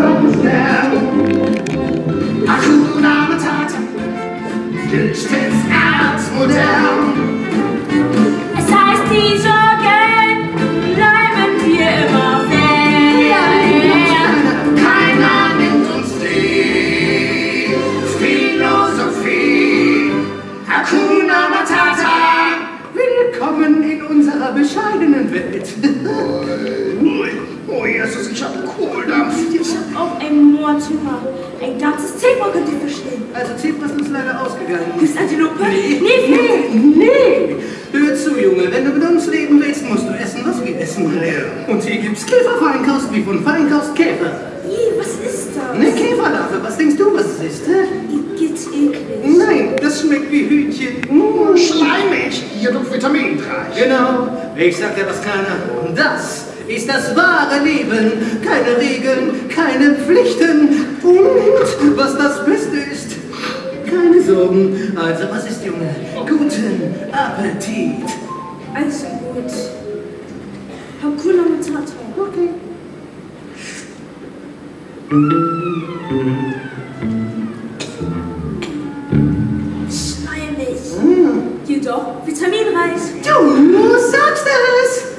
Hakuna Matata gilt stets als modern. Es heißt, die Sorgen bleiben dir immer fern. Keiner nimmt uns die Philosophie. Hakuna Matata. Willkommen in unserer bescheidenen Welt. Oh, Jesus, ich hab Kohldampf. Ich hab auch einen Mordhunger. Ein ganzes Zebra könnt ihr verstehen. Also Zebras sind leider ausgegangen. Ist Antilope? Nee, Nee, nee, nee. Hör zu, Junge, wenn du mit uns leben willst, musst du essen, was wir essen. Ja. Und hier gibt's Käferfeinkost wie von Feinkost Käfer. Ih, was ist das? Eine Käferlarve, was denkst du, was es ist? Hä? Geht's eklig. Nein, das schmeckt wie Hühnchen. Oh, schleimig, jedoch vitaminreich. Genau, ich sag dir was, Kleiner. Das ist das wahre Leben. Keine Regeln, keine Pflichten. Und was das Beste ist, keine Sorgen. Also, was ist, Junge? Guten Appetit. Also gut. Hakuna Matata. Okay. Schleimig. Hm. Jedoch vitaminreich. Du sagst es.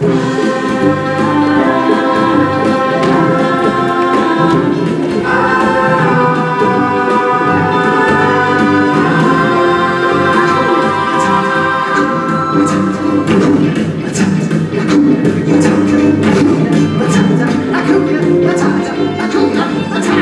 Hakuna Matata.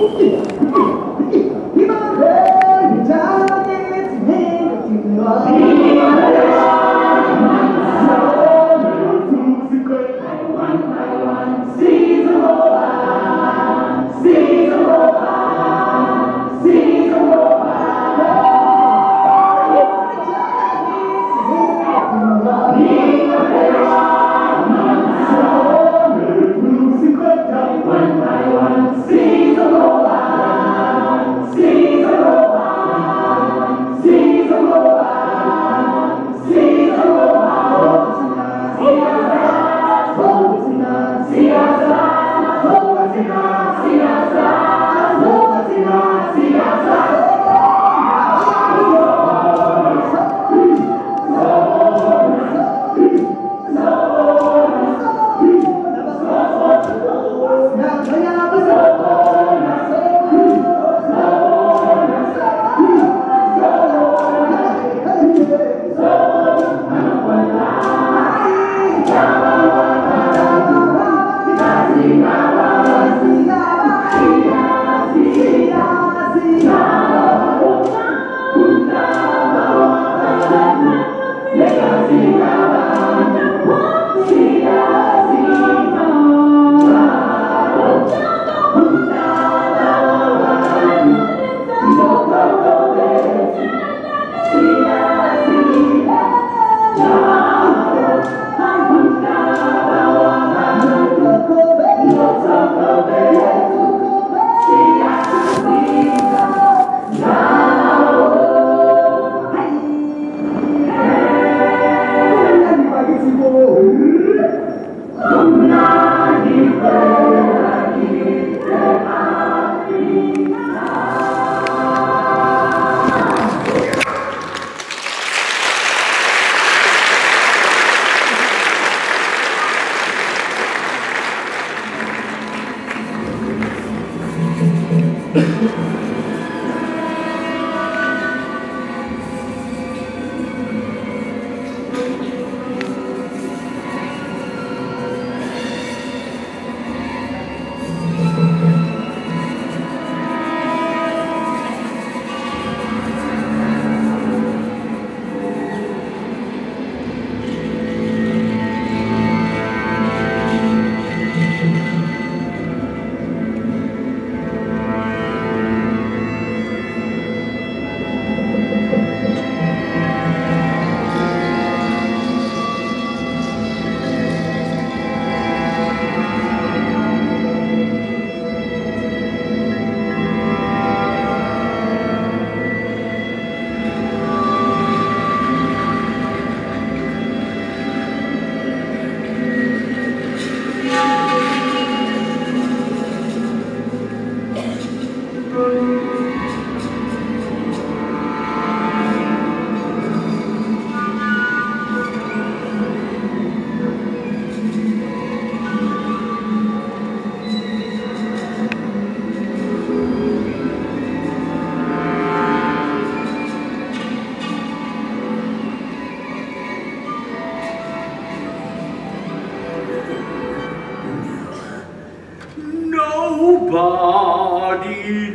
Nobody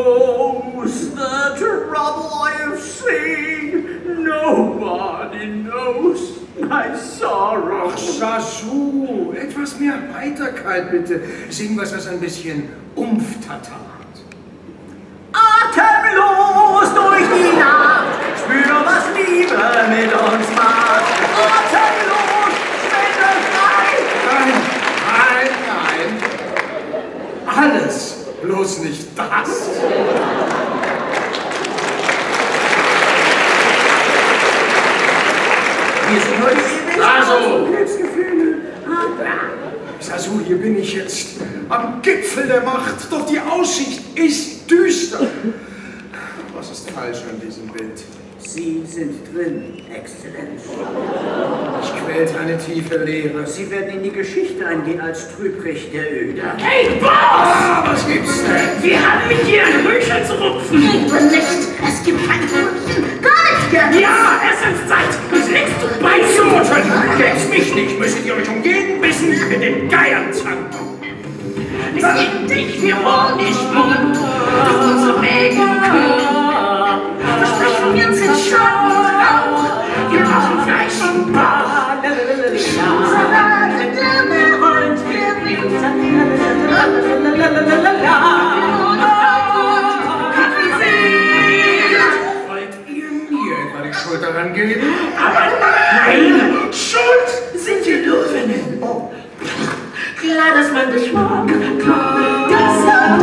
knows the trouble I have seen. Nobody knows my sorrow. Ach, Sasu, etwas mehr Heiterkeit bitte. Sing was, was ein bisschen Umf-Tata hat. Atemlos durch die Nacht, spür, was Liebe mit uns macht. Atemlos, schwindelfrei. Nein, nein, nein. Alles, bloß nicht das. Wir sind heute ewig. Sasu! Glücksgefühle. Sasu, hier bin ich jetzt. Am Gipfel der Macht. Doch die Aussicht ist düster. Was ist falsch an diesem Bild? Sie sind drin, Exzellenz. Mich quält eine tiefe Leere. Sie werden in die Geschichte eingehen als Trübrecht der Öder. Hey, Boss! Ah, was gibt's denn? Wir haben mit dir ein Rüschel zu rupfen. Ich bin nicht. Es gibt kein Brötchen. Gar nichts, gar nichts. Ja, es ist Zeit. Das legst du bei Idioten! Gäb's mich nicht, müsstet ihr euch um jeden Bissen mit den Geiern zanken. Es gibt dich, wir wollen nicht murren. Doch unsere Mägen versprechen wir uns in Schatten und Rauch. Wir brauchen Fleisch im Bauch. Salat und Lämme und wir Winter. Wollt ihr mir etwa die Schuld daran geben? Aber nein, schuld sind die Löwen. Oh. Klar, dass man dich mag. Das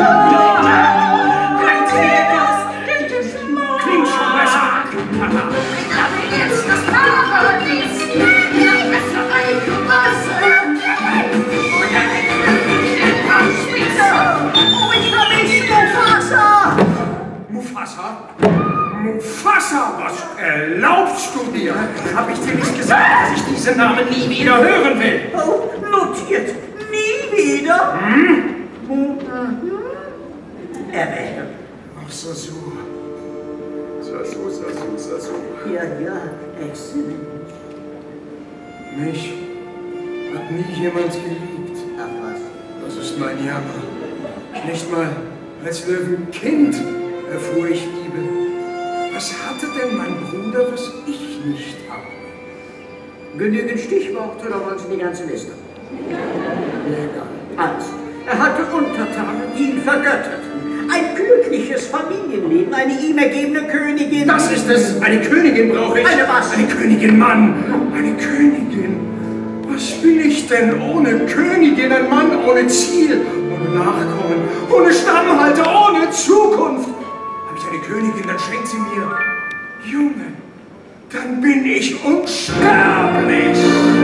kein Trägers, klingt schon besser. Ich glaube jetzt das Paradies. Ja, Messerei, Wasser. Oh ja, der Braunspießer. Oh, ich vermisse Mufasa! Mufasa? Mufasa, was erlaubst du dir? Hab ich dir nicht gesagt, dass ich diesen Namen nie wieder hören will? Oh, notiert. Nie wieder? Hm? Mhm. Erwähnen. Ach, Sasu. Sasu, Sasu, Sasu. Ja, ja, exzellent. Mich hat nie jemand geliebt. Ach was. Das ist mein Jammer. Nicht mal als Löwenkind erfuhr ich Liebe. Was hatte denn mein Bruder, was ich nicht habe? Genügend Stichworte oder wollen Sie die ganze Liste? Mir egal. Also, er hatte Untertanen, die ihn vergötterten. Ein glückliches Familienleben, eine ihm ergebene Königin. Das ist es! Eine Königin brauche ich! Eine was? Eine Königin, Mann! Eine Königin! Was bin ich denn ohne Königin? Ein Mann ohne Ziel, ohne Nachkommen, ohne Stammhalter, ohne Zukunft! Habe ich eine Königin, dann schenkt sie mir Jungen. Dann bin ich unsterblich!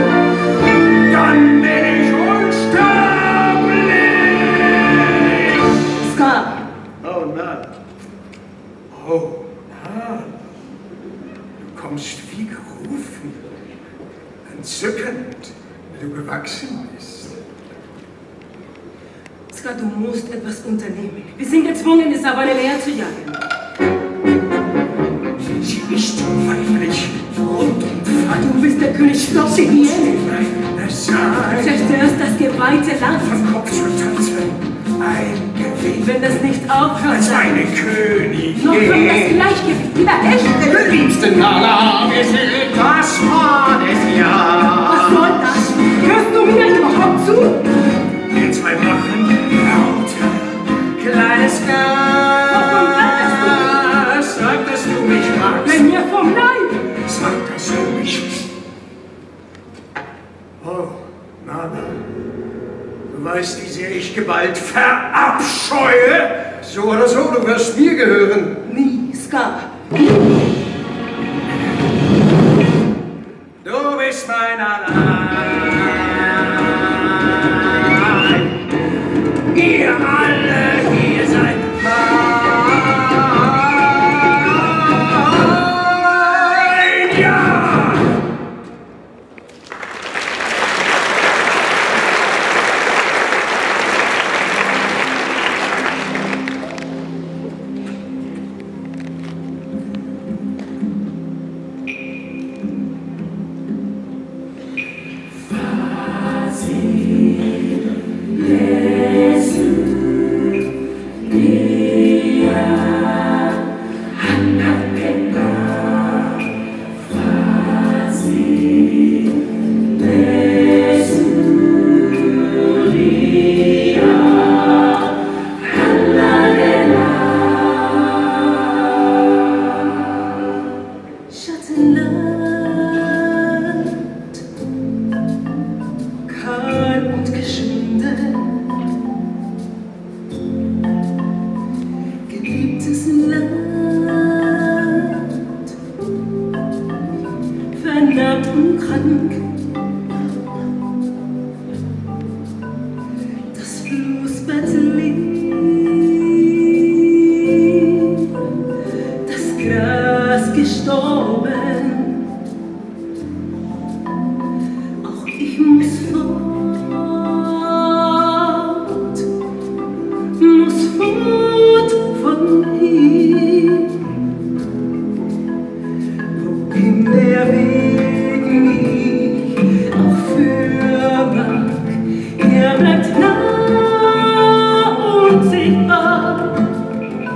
Dann bin ich unsterblich! Scar, Oh nein. Oh nein. Du kommst wie gerufen. Entzückend, wie du gewachsen bist. Scar, du musst etwas unternehmen. Wir sind gezwungen, die Savanne leer zu jagen. Sie ist weiblich, rund und fein. Du bist der König Flopsy Hyäne. Sein Zerstörst das geweihte Land. von Kopf zu Tante ein Gewicht. Wenn das nicht aufhört, Als dann eine Königin. noch kommt das Gleichgewicht wieder echt. Liebste Nala, wir sind das war des Was Jahr. soll das? Hörst du mir überhaupt zu? Wir zwei machen lauter, kleines Gas. Sag, dass du mich magst. Wenn mir vom Leib. Sag, dass du mich... Oh, Nana. Du weißt, wie sehr ich Gewalt verabscheue. So oder so, du wirst mir gehören. Nie, Scar. Du bist mein Allein. Ihr alle hier seid mein. Ja! Schattenland, kahl und geschwinde, geliebtes Land, vernarbt und krank, das Flussbett liegt, das Gras gestorben. Auch ich muss fort, muss fort von hier. Wohin der Weg mich auch führen mag, er bleibt nah und sichtbar.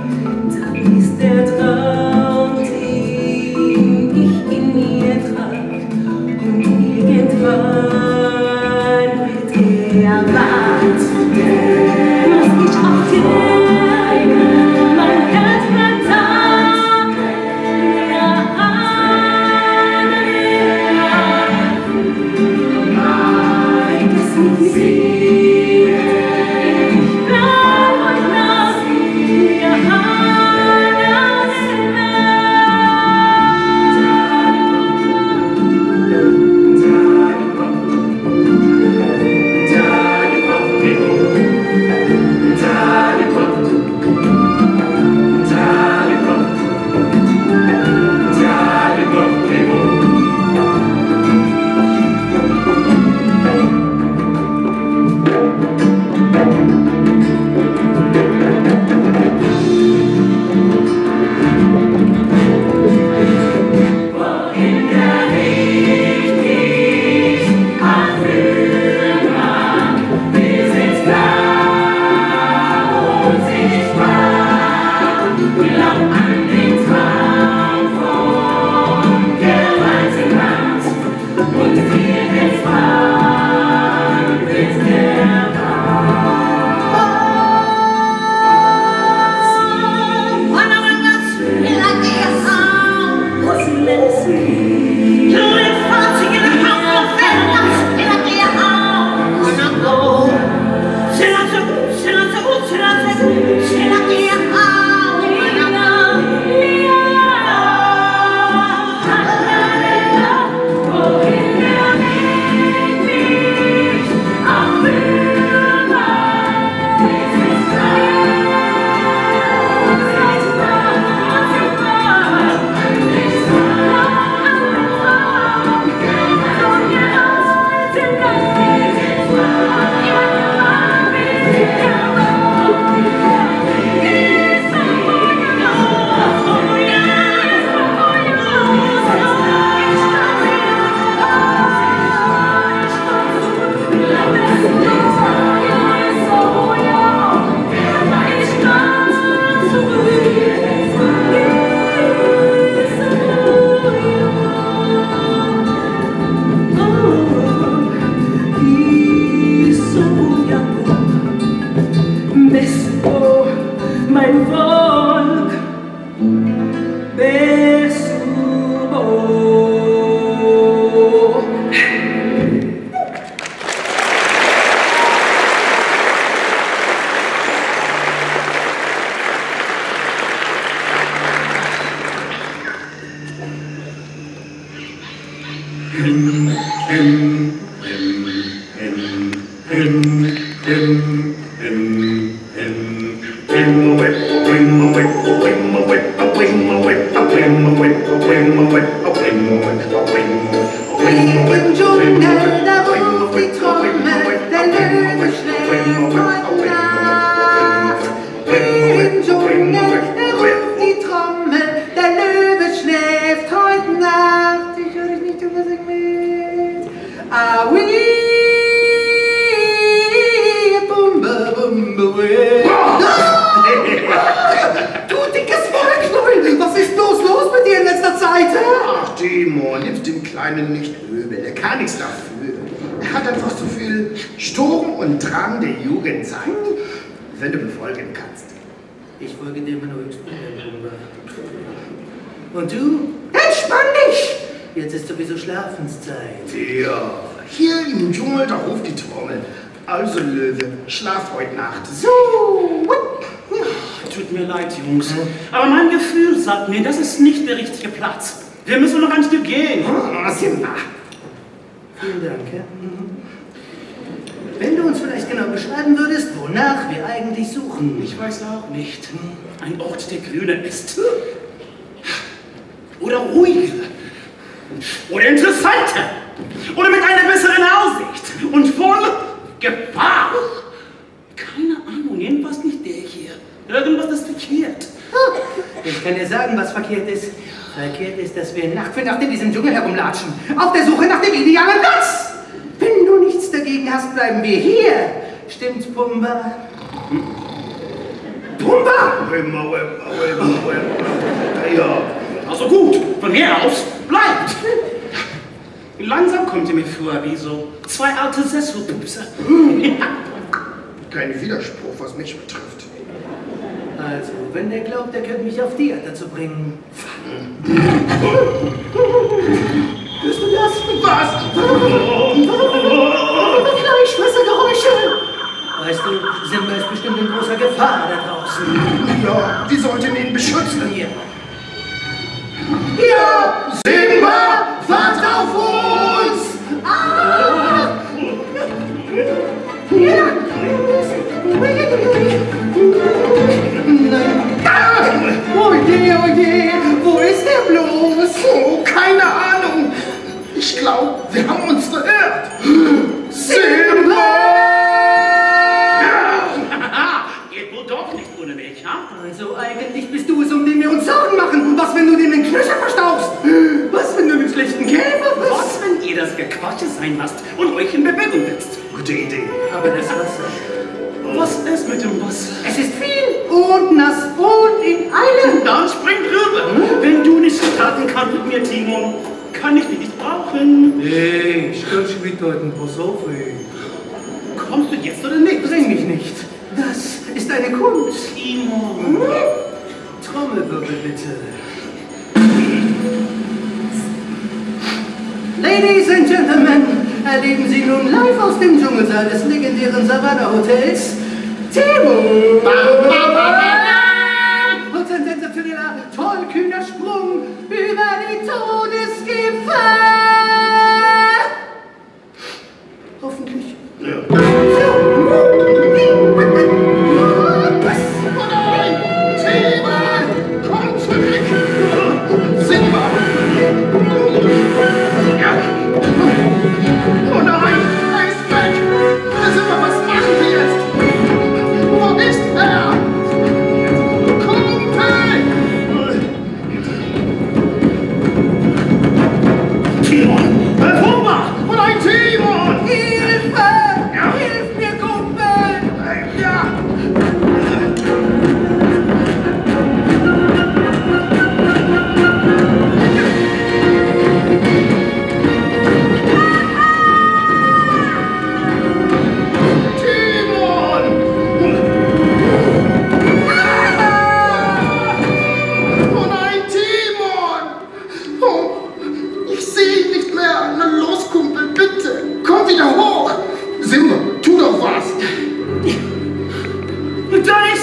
bist du mein Volk, bist du wohl. Wenn du befolgen kannst. Ich folge dir immer nur höchst ungern. Und du? Entspann dich! Jetzt ist sowieso Schlafenszeit. Ja, hier im Dschungel, da ruft die Trommel. Also Löwe, schlaf heute Nacht. So. Tut mir leid, Jungs. Aber mein Gefühl sagt mir, das ist nicht der richtige Platz. Wir müssen noch ein Stück gehen. Oh, Simba. Vielen Dank, ja. Wenn du uns vielleicht genau beschreiben würdest, wonach wir eigentlich suchen. Ich weiß auch nicht. Ein Ort, der grüner ist. Oder ruhiger. Oder interessanter. Oder mit einer besseren Aussicht. Und voll Gefahr. Keine Ahnung, jedenfalls nicht der hier. Irgendwas ist verkehrt. Ich kann dir sagen, was verkehrt ist. Verkehrt ist, dass wir Nacht für Nacht in diesem Dschungel herumlatschen. Auf der Suche nach dem idealen Platz. Wenn du nichts dagegen hast, bleiben wir hier. Stimmt's, Pumba? Pumba! Ja. Also gut, von mir aus bleibt. Langsam kommt ihr mir vor wie so zwei alte Sesselpupse. Kein Widerspruch, was mich betrifft. Also, wenn der glaubt, er könnte mich auf Theater zu bringen. Hörst du das? Was? Fleischfressergeräusche! Weißt du, Simba ist bestimmt in großer Gefahr da draußen. Ja, wir sollten ihn beschützen. Hier. Ja, Simba, wart auf uns! Ah! Ja. Nein. Oh je, oh je, wo ist der bloß? Oh, keine Ahnung. Ich glaube, wir haben uns verirrt. Simba! Ja. Geht wohl doch nicht ohne mich, ha? Also eigentlich bist du es, um den wir uns Sorgen machen. Was, wenn du dir den Knöchel verstauchst? Was, wenn du einen schlechten Käfer bist? Was, wenn ihr das Gequatsche sein lasst und euch in Bewegung setzt? Gute Idee. Aber das Wasser. Was ist mit dem Wasser? Es ist viel und nass und in Eile. Dann spring rüber. Wenn du nicht starten kannst mit mir, Timon, kann ich dich nicht brauchen. Hey, ich kann schon heute ein paar Sophie. Kommst du jetzt oder nicht? Bring mich nicht. Das ist eine Kunst. Timon. Hm? Trommelwirbel bitte. Ladies and Gentlemen, erleben Sie nun live aus dem Dschungelsaal des legendären Savannah Hotels Timo! Und ein sensationeller, tollkühner Sprung über die Todesgefahr! Hoffentlich. Ja. Was? Oh nein! Simba! Komm zurück! Simba! Ja. Oh nein! Er ist weg! Simba, was machen wir jetzt? Wo ist er?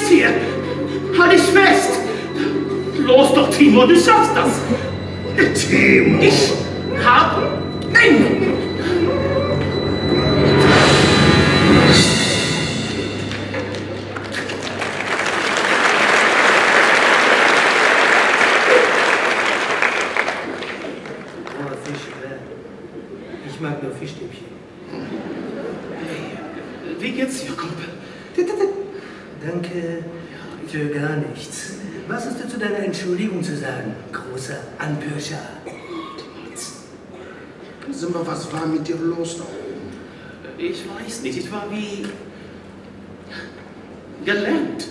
hier! Halt dich fest! Los doch, Timo, du schaffst das! Timo! Ich hab ihn! Roher Fisch, ich mag nur Fischstäbchen. Wie geht's dir, Kumpel? Danke für gar nichts. Was hast du zu deiner Entschuldigung zu sagen, großer Anpirscher? Sag mal, was war mit dir los da oben? Ich weiß nicht, ich war wie gelähmt.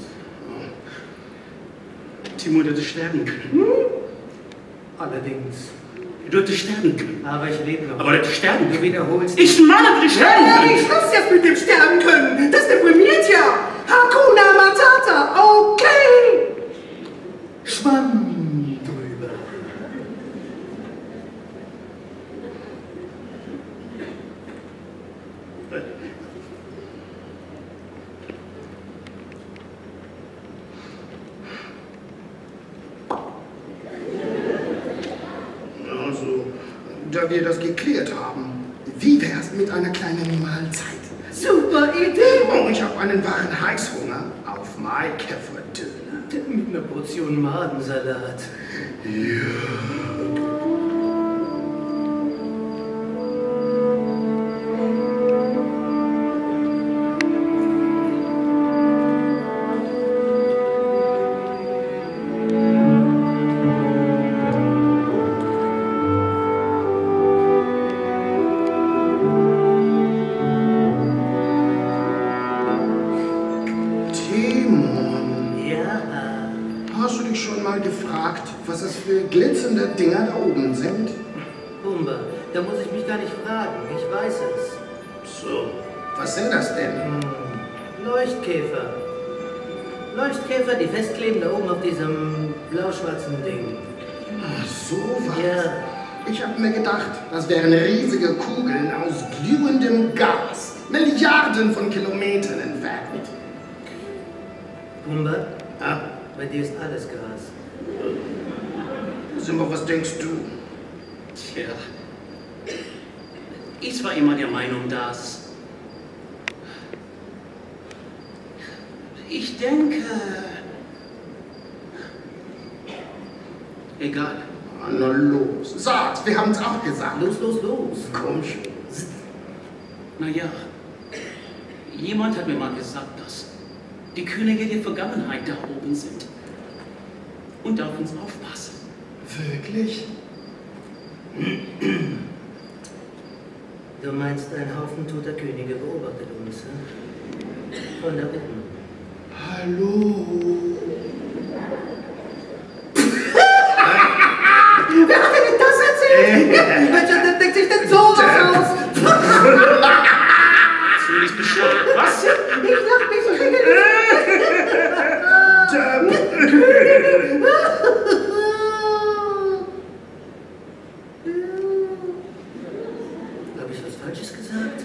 Timo, du hättest sterben können. Hm? Allerdings. Du hättest sterben können. Aber ich lebe noch. Aber du hättest sterben können. Du wiederholst. Ich meine, du hättest sterben können. Hey, Schluss jetzt mit dem Sterben können. Das deprimiert ja. Hakuna Matata, okay. Schwamm drüber. Also, da wir das geklärt haben, wie wär's mit einer kleinen Mahlzeit? Super Idee. Oh, ich habe einen wahren Heißhunger auf Maikäfer-Döner. Mit einer Portion Magensalat. Hast du dich schon mal gefragt, was es für glitzernde Dinger da oben sind? Pumba, da muss ich mich gar nicht fragen. Ich weiß es. So, was sind das denn? Hm. Leuchtkäfer. Leuchtkäfer, die festkleben da oben auf diesem blau-schwarzen Ding. Ach, so was. Ja. Ich habe mir gedacht, das wären riesige Kugeln aus glühendem Gas. Milliarden von Kilometern entfernt. Pumba? Ah? Bei dir ist alles Gas. Simba, was denkst du? Tja, ich war immer der Meinung, dass... Ich denke... Egal. Na los, sag's, wir haben's auch gesagt. Los, los, los. Komm schon. Naja, jemand hat mir mal gesagt, dass die Könige der Vergangenheit da oben sind und auf uns aufpassen. Wirklich? Du meinst, ein Haufen toter Könige beobachtet uns, hm? Von da oben. Hallo? Wer hat denn das erzählt? Welcher denkt sich denn sowas aus? Ziemlich bescheuert. Was? Ich lach mich so Habe ich was Falsches gesagt?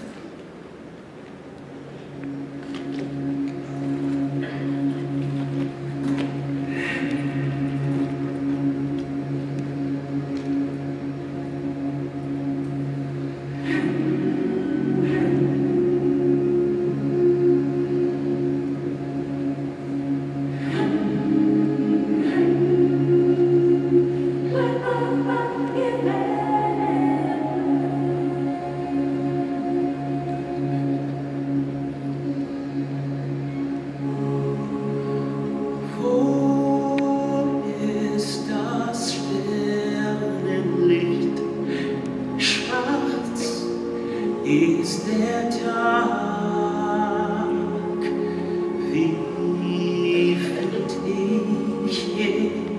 Ist der Tag, wie find ich je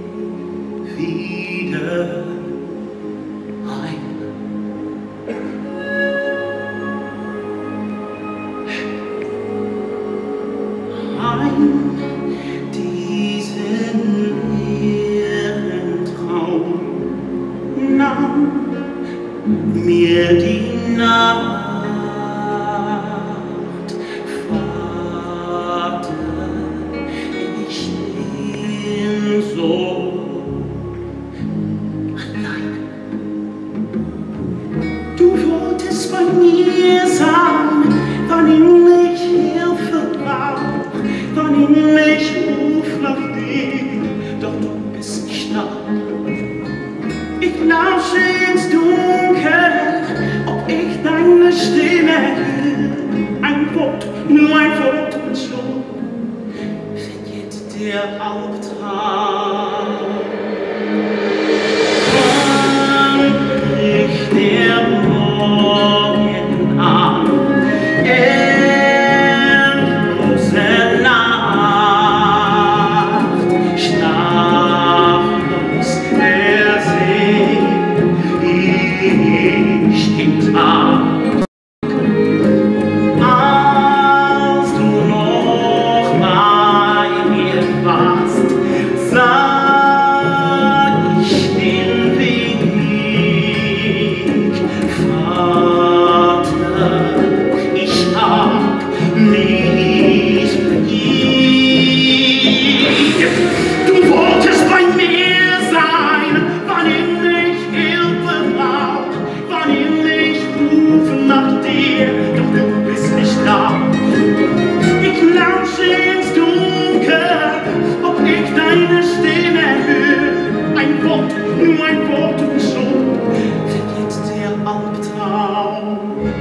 wieder ein? Ein diesen Ehrentraum nahm mir die Nacht. ich ruf nach dir, doch du bist nicht da. Ich lausche ins Dunkel, ob ich deine Stimme höre. Ein Wort, nur ein Wort und schon vergeht der Albtraum. Wann bricht der Morgen an? Endlose Nacht, schlaflos der See, ich im Tag. Als du noch bei mir warst, sah ich den Weg nicht. Vater, ich hab mich verliebt. Du wolltest bei mir sein, wann immer ich Hilfe brauch, wann immer ich rufe nach dir, doch du bist nicht da. Ich lausche ins Dunkel, ob ich deine Stimme höre. Ein Wort, nur ein Wort und schon vergeht der Albtraum.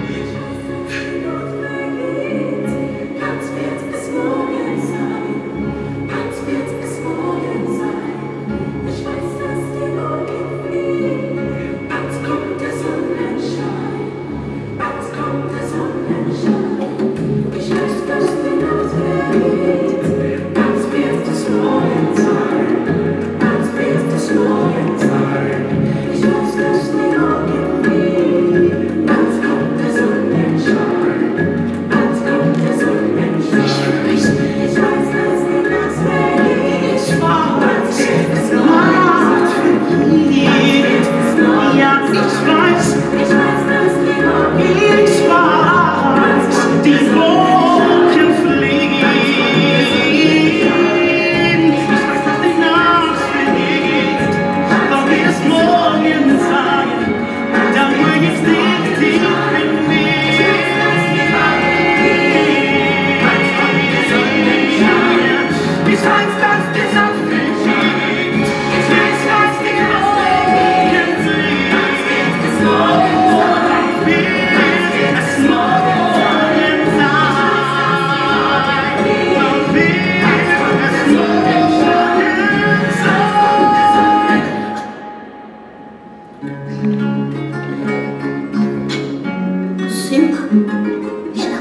Ganz wird es morgen sein, ganz wird es morgen sein. Ich weiß, dass die Wolken fliegen, ganz kommt der Sonnenschein, ganz kommt der Sonnenschein. Ich weiß, dass die Nacht vergeht, ganz wird es morgen sein, ganz wird es morgen sein. Ich weiß, dass die Wolken fliegen, ganz kommt der Sonnenschein, ganz kommt der Sonnenschein. Ich weiß, ich weiß, dass die Nacht vergeht, Ich weiß, ganz wird es Nacht vergeht. Ja, ich weiß, Ich weiß, dass die Wolken ich weiß, die Wolken fliegen. Ich weiß, dass die Nacht vergeht. Wann wird es morgen sein? Dann ruhig ist dich tief in mir. Ich weiß, dass die Sonne vergeht. Ich weiß, dass die Wolken fliegen. Dann wird es morgen sein. Dann wird es morgen sein. Simba, Ella.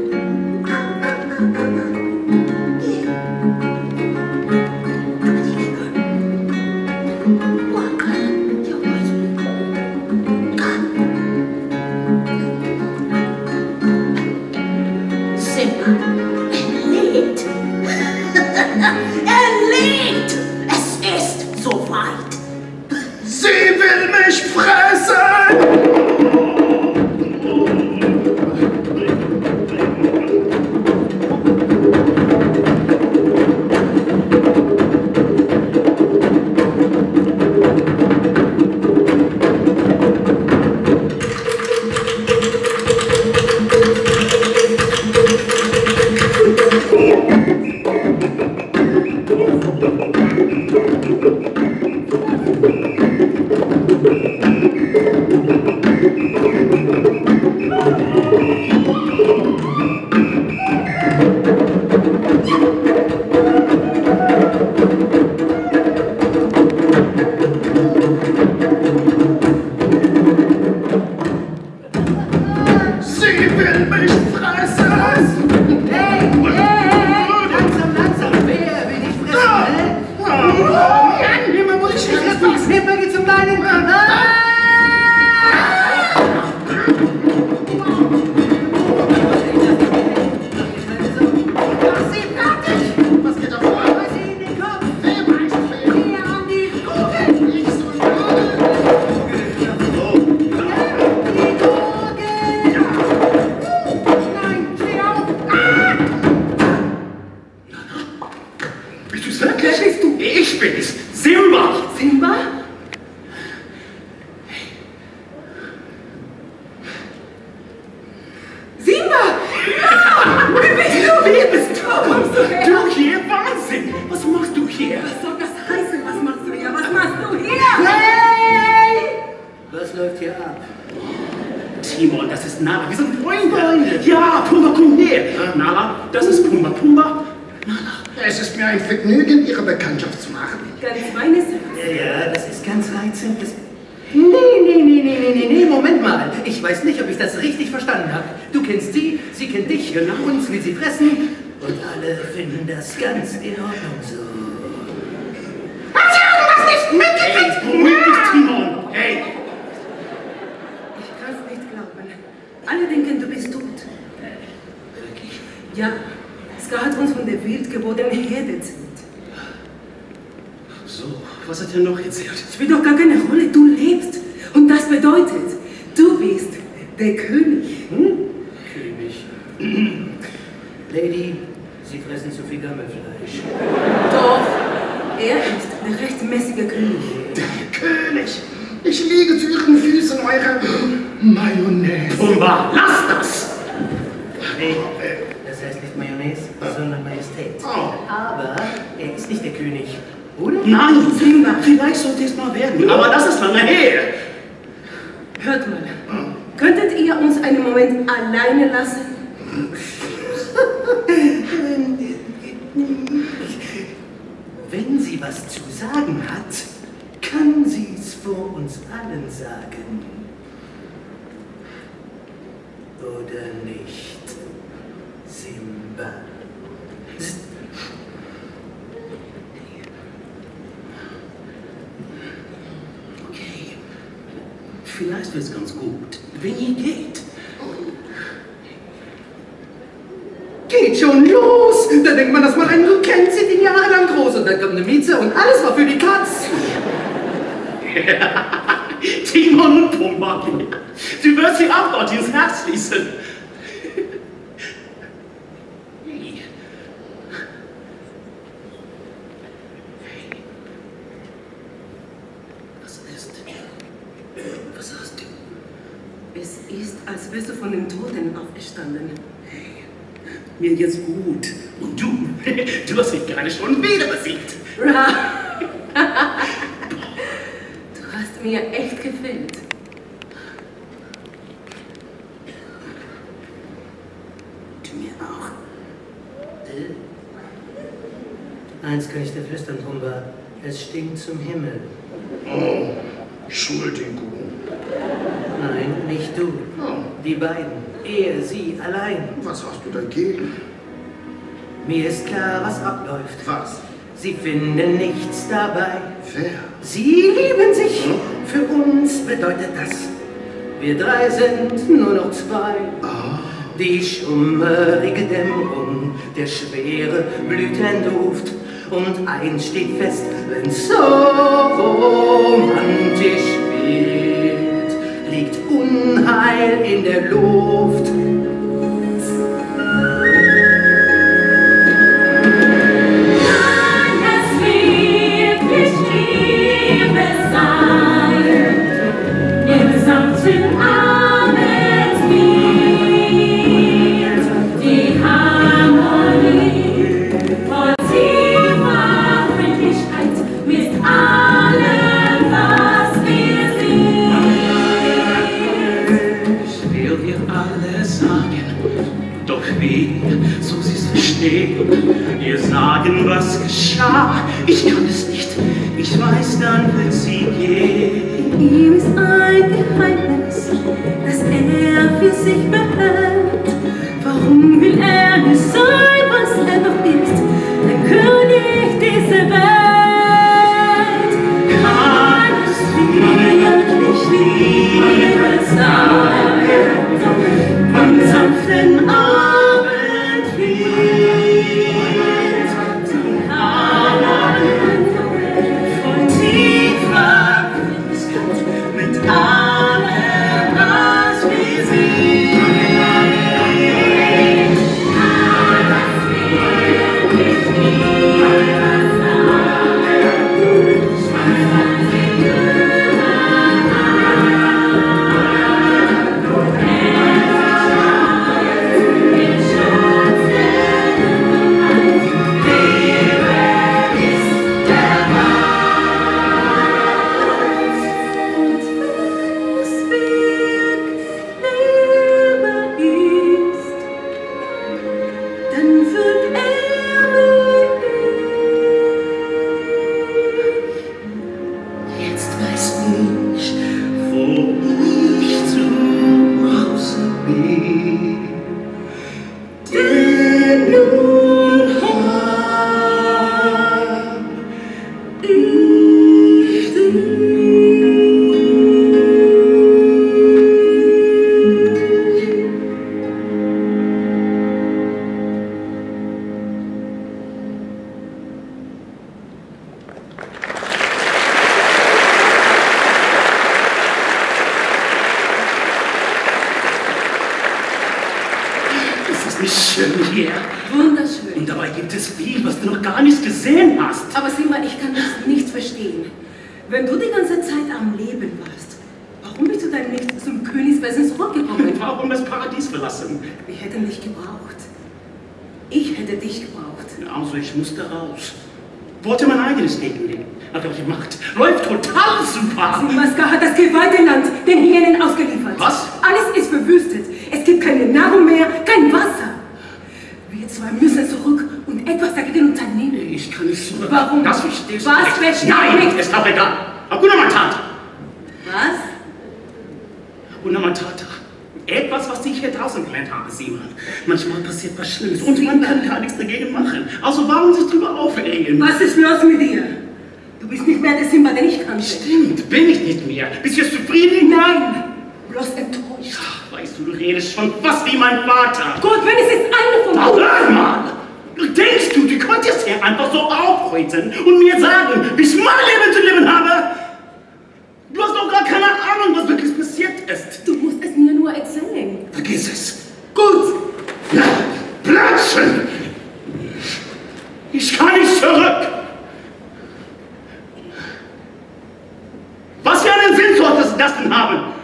Simba, er lebt. Er lebt. Es ist soweit. Sie will mich fressen! Sie will mich fressen! Hey, hey, langsam, langsam. Wer will dich fressen, hä? Oh, Mann, immer muss ich Jetzt doch, Snipper, geh zum Kleinen. Ah! Sie fertig! Was geht da vor? Was in den Kopf? Wer weiß wer? Hier an die Kugel. Ich so schade! Die Kugel. Nein, steh auf. Ah! Bist du's wirklich? Wer bist du? Ich bin's, Simba. Simba? Simba! Ja! Wie bist du? Wie bist du? Wo kommst du her? Du hier? es, Pumba? Pumba? Es ist mir ein Vergnügen, Ihre Bekanntschaft zu machen. Ganz meines. Ja, ja, das ist ganz reizend. Das nee, nee, nee, nee, nee, nee, nee, Moment mal. Ich weiß nicht, ob ich das richtig verstanden habe. Du kennst sie, sie kennt dich, genau. Uns will sie fressen und alle finden das ganz in Ordnung so. Haben Sie irgendwas nicht mitgekriegt? Hey, beruhig dich, Timon! Hey! Ich kann es nicht glauben. Alle denken, du bist tot. Wirklich? Ja, Scar hat uns von der wild gewordenen Herde erzählt. So, was hat er noch erzählt? Spielt doch gar keine Rolle, du lebst. Und das bedeutet, du bist der König. Hm? König. Lady, Sie fressen zu viel Gammelfleisch. Doch, er ist der rechtmäßige König. Der König! Ich liege zu Ihren Füßen, eure Mayonnaise. Pumba, lass das! Nee, das heißt nicht Mayonnaise, sondern Majestät. Oh. Aber er ist nicht der König, oder? Nein, Simba, vielleicht sollte es mal werden, aber das ist lange her. Hört mal, könntet ihr uns einen Moment alleine lassen? Wenn sie was zu sagen hat, kann sie es vor uns allen sagen. Oder nicht, Simba? Okay, vielleicht wird es ganz gut, wenn ihr geht. Geht schon los! Da denkt man, dass man einen nur kennt, sieht ihn jahrelang groß und dann kommt eine Mieze und alles war für die Katz. Timon und Pumba, du wirst sie auch Gott ins Herz schließen. Hey. Hey. Was ist? Was hast du? Es ist, als wärst du von den Toten aufgestanden. Mir geht's gut. Und du? Du hast mich gerade schon wieder besiegt. Ra! Du hast mir echt gefällt. Du mir auch. Äh? Eins kann ich dir flüstern, Pumba. Es stinkt zum Himmel. Oh, Entschuldigung. Nein, nicht du. Oh. Die beiden. Er, sie, allein. Was hast du dagegen? Mir ist klar, was abläuft. Was? Sie finden nichts dabei. Wer? Sie lieben sich. Für uns bedeutet das, wir drei sind nur noch zwei. Ah. Die schummerige Dämmerung, der schwere Blütenduft. Und eins steht fest, wenn's so romantisch wird, liegt Unheil in der Luft. Kann es wirklich Liebe sein, im sanften Abendwind, die Harmonie voll tiefer Freundlichkeit mit allem, was wir sind. Ich will dir alles sagen, doch wie soll sie's verstehen? Ihr sagen, was geschah, ich kann es nicht, ich weiß, dann wird sie gehen. Ihm ist ein Geheimnis, das er für sich behält. Warum will er nicht sein, was er doch ist, der König dieser Welt? Kann es wirklich Liebe sein, Am sanften Abendwind, die Harmonie voll tiefer Freundlichkeit mit allem, was wir sind. Dann für es schön hier? Wunderschön. Und dabei gibt es viel, was du noch gar nicht gesehen hast. Aber Simba, ich kann das nicht verstehen. Wenn du die ganze Zeit am Leben warst, warum bist du dann nicht zum Königswesen zurückgekommen? Warum das Paradies verlassen? Wir hätten dich gebraucht. Ich hätte dich gebraucht. Ja, also ich musste raus. Wollte mein eigenes Leben leben. Hat auch die Macht. Läuft total super. Simba Scar hat das geweihte Land den Hyänen ausgeliefert. Was? Alles ist verwüstet. Es gibt keine Nahrung mehr, kein Wasser. Wir zwei müssen zurück und etwas dagegen unternehmen. Ich kann nicht zurück. Warum? Das verstehst du Was nicht. verstehe Nein, ich nicht? ist auch egal. Hakuna Matata. Was? Hakuna Matata. Etwas, was ich hier draußen gelernt habe, Simon. Manchmal passiert was Schlimmes und man kann gar nichts dagegen machen. Also warum sich drüber aufregen? Was ist los mit dir? Du bist nicht mehr der Simba, den ich kannte. Stimmt, bin ich nicht mehr. Bist du jetzt zufrieden? Nein, bloß enttäuscht. Ach, weißt du, du redest schon fast wie mein Vater. Gut, wenn es jetzt eine von uns... Hör mal! Denkst du, du könntest hier einfach so auftreten und mir sagen, wie ich mein Leben zu leben habe? Du hast doch gar keine Ahnung, was wirklich passiert ist. Du musst es mir nur erzählen. Vergiss es. Gut. Ja, platschen! Ich kann nicht zurück. Was für einen Sinn sollte das denn haben?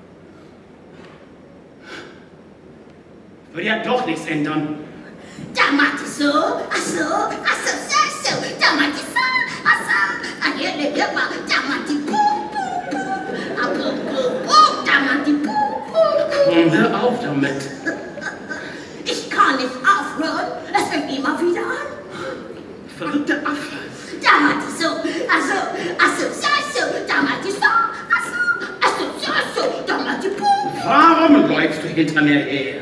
Würde ja doch nichts ändern. Da macht es so, ach so, ach so, so, so, da macht es so, ach so, ach hier, ne, hör mal, da macht die Puh, Puh, Puh, ah, Puh, Puh, Puh, da macht die Puh, Puh, Puh. Komm, hör auf damit. Ich kann nicht aufhören, es fängt immer wieder an. Verrückte Affe. Da macht es so, ach so, ach so, so, so, da macht es so, ach so, ach so, so, so, da macht die Puh. Warum läufst du hinter mir her?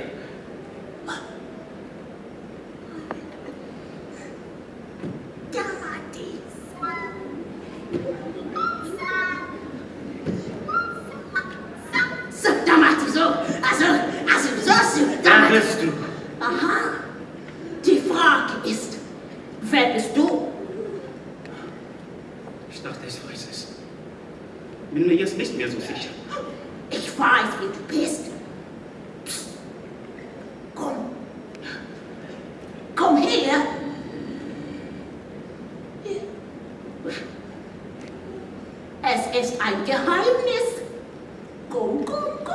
Bist du? Aha. Die Frage ist, wer bist du? Ich dachte, ich weiß es. Bin mir jetzt nicht mehr so sicher. Ich weiß, wie du bist. Psst. Komm. Komm her. Hier. Es ist ein Geheimnis. Komm, komm, komm.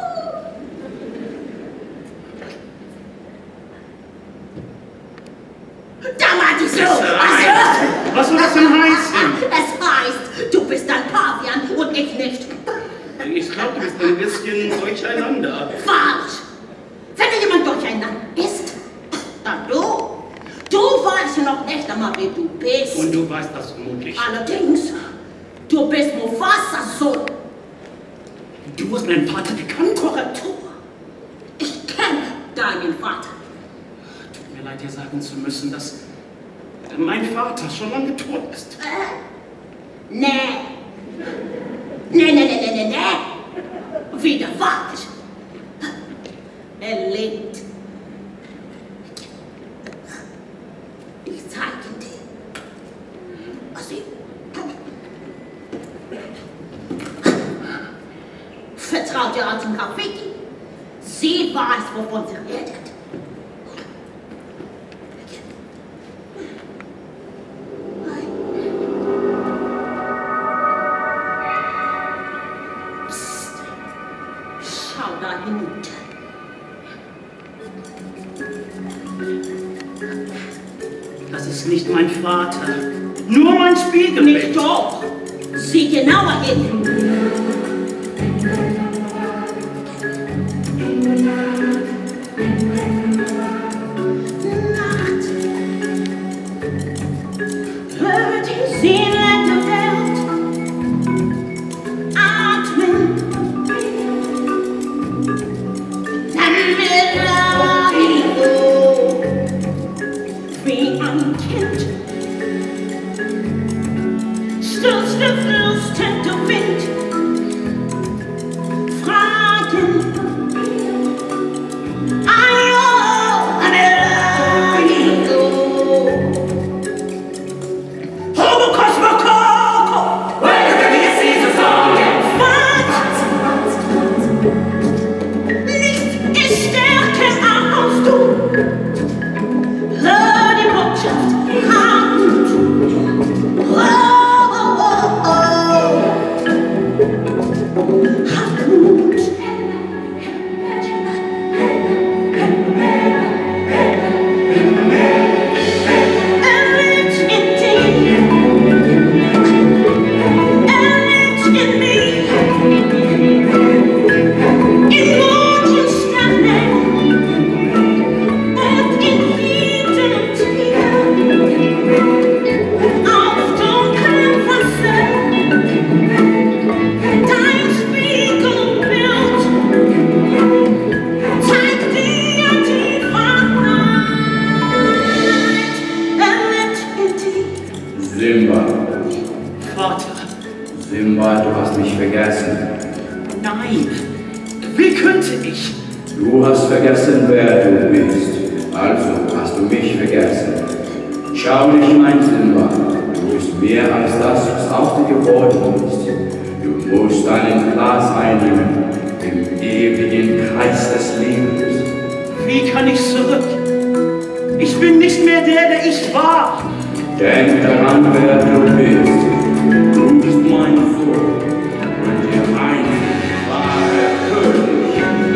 So, also, was soll das denn heißen? Es heißt, du bist ein Pavian und ich nicht. Ich glaube, du bist ein bisschen durcheinander. Falsch. Wenn jemand durcheinander ist, dann du. Du weißt ja noch nicht einmal, wie du bist. Und du weißt das vermutlich. Allerdings, du bist Mufasas Sohn. Du hast meinen Vater gekannt? Korrektur. Ich kenne deinen Vater. Tut mir leid, dir sagen zu müssen, dass mein Vater schon lange tot ist. Äh? Nee. Nee, nee, nee, nee, nee, nee. Wieder falsch. Er lebt. Ich zeige dir. Was ich... Vertraut ihr alten Graffiti? Sie weiß, wovon sie redet. Das ist nicht mein Vater, nur mein Spiegelbild. Nicht doch. Sieh genauer hin. Nacht. Hör die Seele der Welt atmen. Wie ein Kind stürzt der flüsternde Wind. Fragen. Ayo, Ayo. Homo Cosmo Coco. Where can you see the song? Nicht ist stärker als du. Simba. Vater. Simba, du hast mich vergessen. Nein. Wie könnte ich? Du hast vergessen, wer du bist. Also hast du mich vergessen. Schau dich, mein Simba. Du bist mehr als das, was aus dir geworden ist. Du musst deinen Platz einnehmen im ewigen Kreis des Lebens. Wie kann ich zurück? Ich bin nicht mehr der, der ich war. Denk daran, wer du bist. Du bist mein Sohn und der einzige wahre König.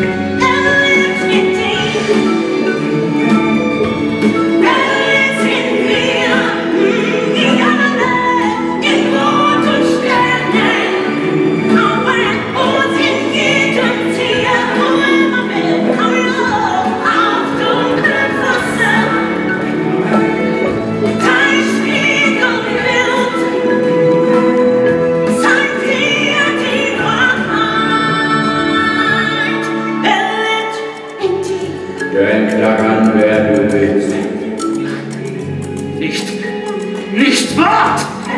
Denk daran, wer du bist. Nicht, nicht wahr!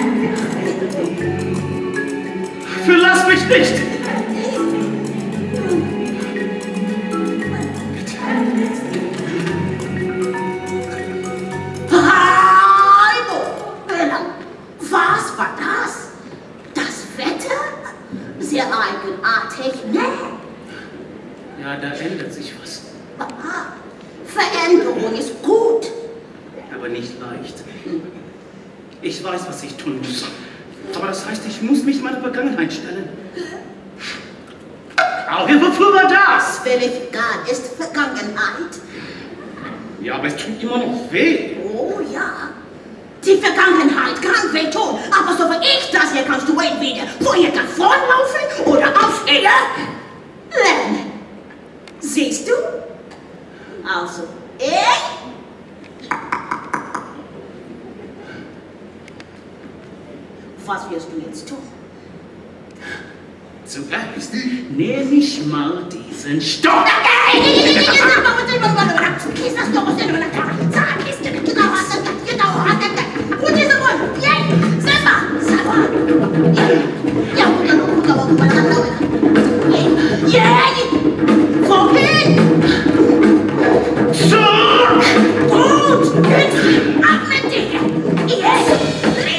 Verlass mich nicht! Was war das? Das Wetter? Sehr eigenartig, ne? Ja, da ändert sich was. Aha. Veränderung ist gut. Aber nicht leicht. Ich weiß, was ich tun muss. Aber das heißt, ich muss mich meiner Vergangenheit stellen. Aber wofür war das? Völlig egal, ist Vergangenheit. Ja, aber es tut immer noch weh. Oh ja. Die Vergangenheit kann wehtun, aber so wie ich das hier kannst du entweder vorher davonlaufen oder aufstehen. Len, siehst du? Also, ich? Was wirst du jetzt tun? Zuerst nehme ich mal diesen Stock. Wohin? Zurück! Gut! Ab mit dir! Yes!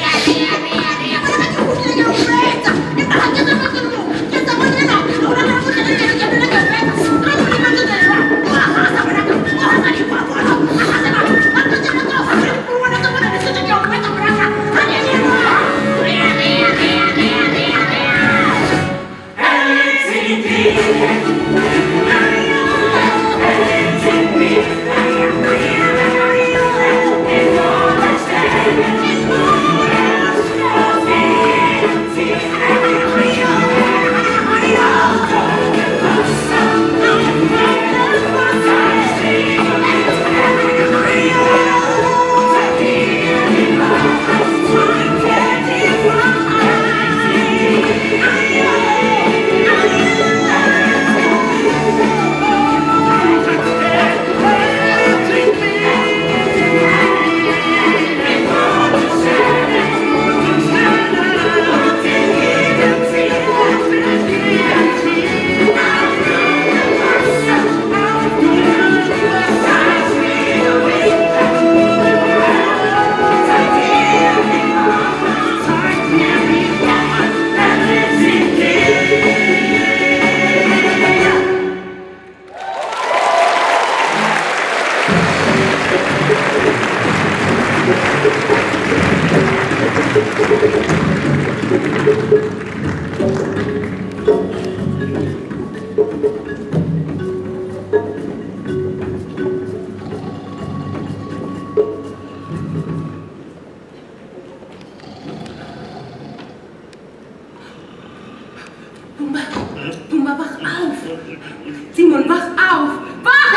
Simon, wach auf! Wach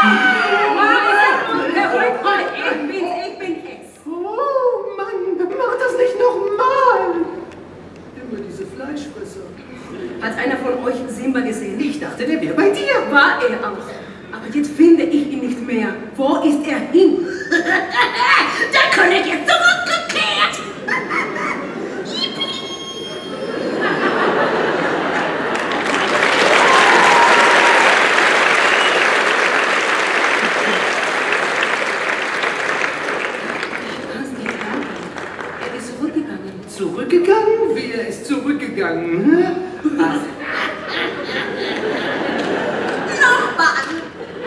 auf! Der holt euch! Ich bin's, ich bin es! Oh Mann, mach das nicht nochmal! Immer diese Fleischfresser. Hat einer von euch Simba gesehen? Ich dachte, der wäre bei dir. War er auch. Aber jetzt finde ich ihn nicht mehr. Wo ist er hin? Der König ist zurückgekehrt! Zurückgegangen? Wer ist zurückgegangen? Hm? Ach. Nachbarn!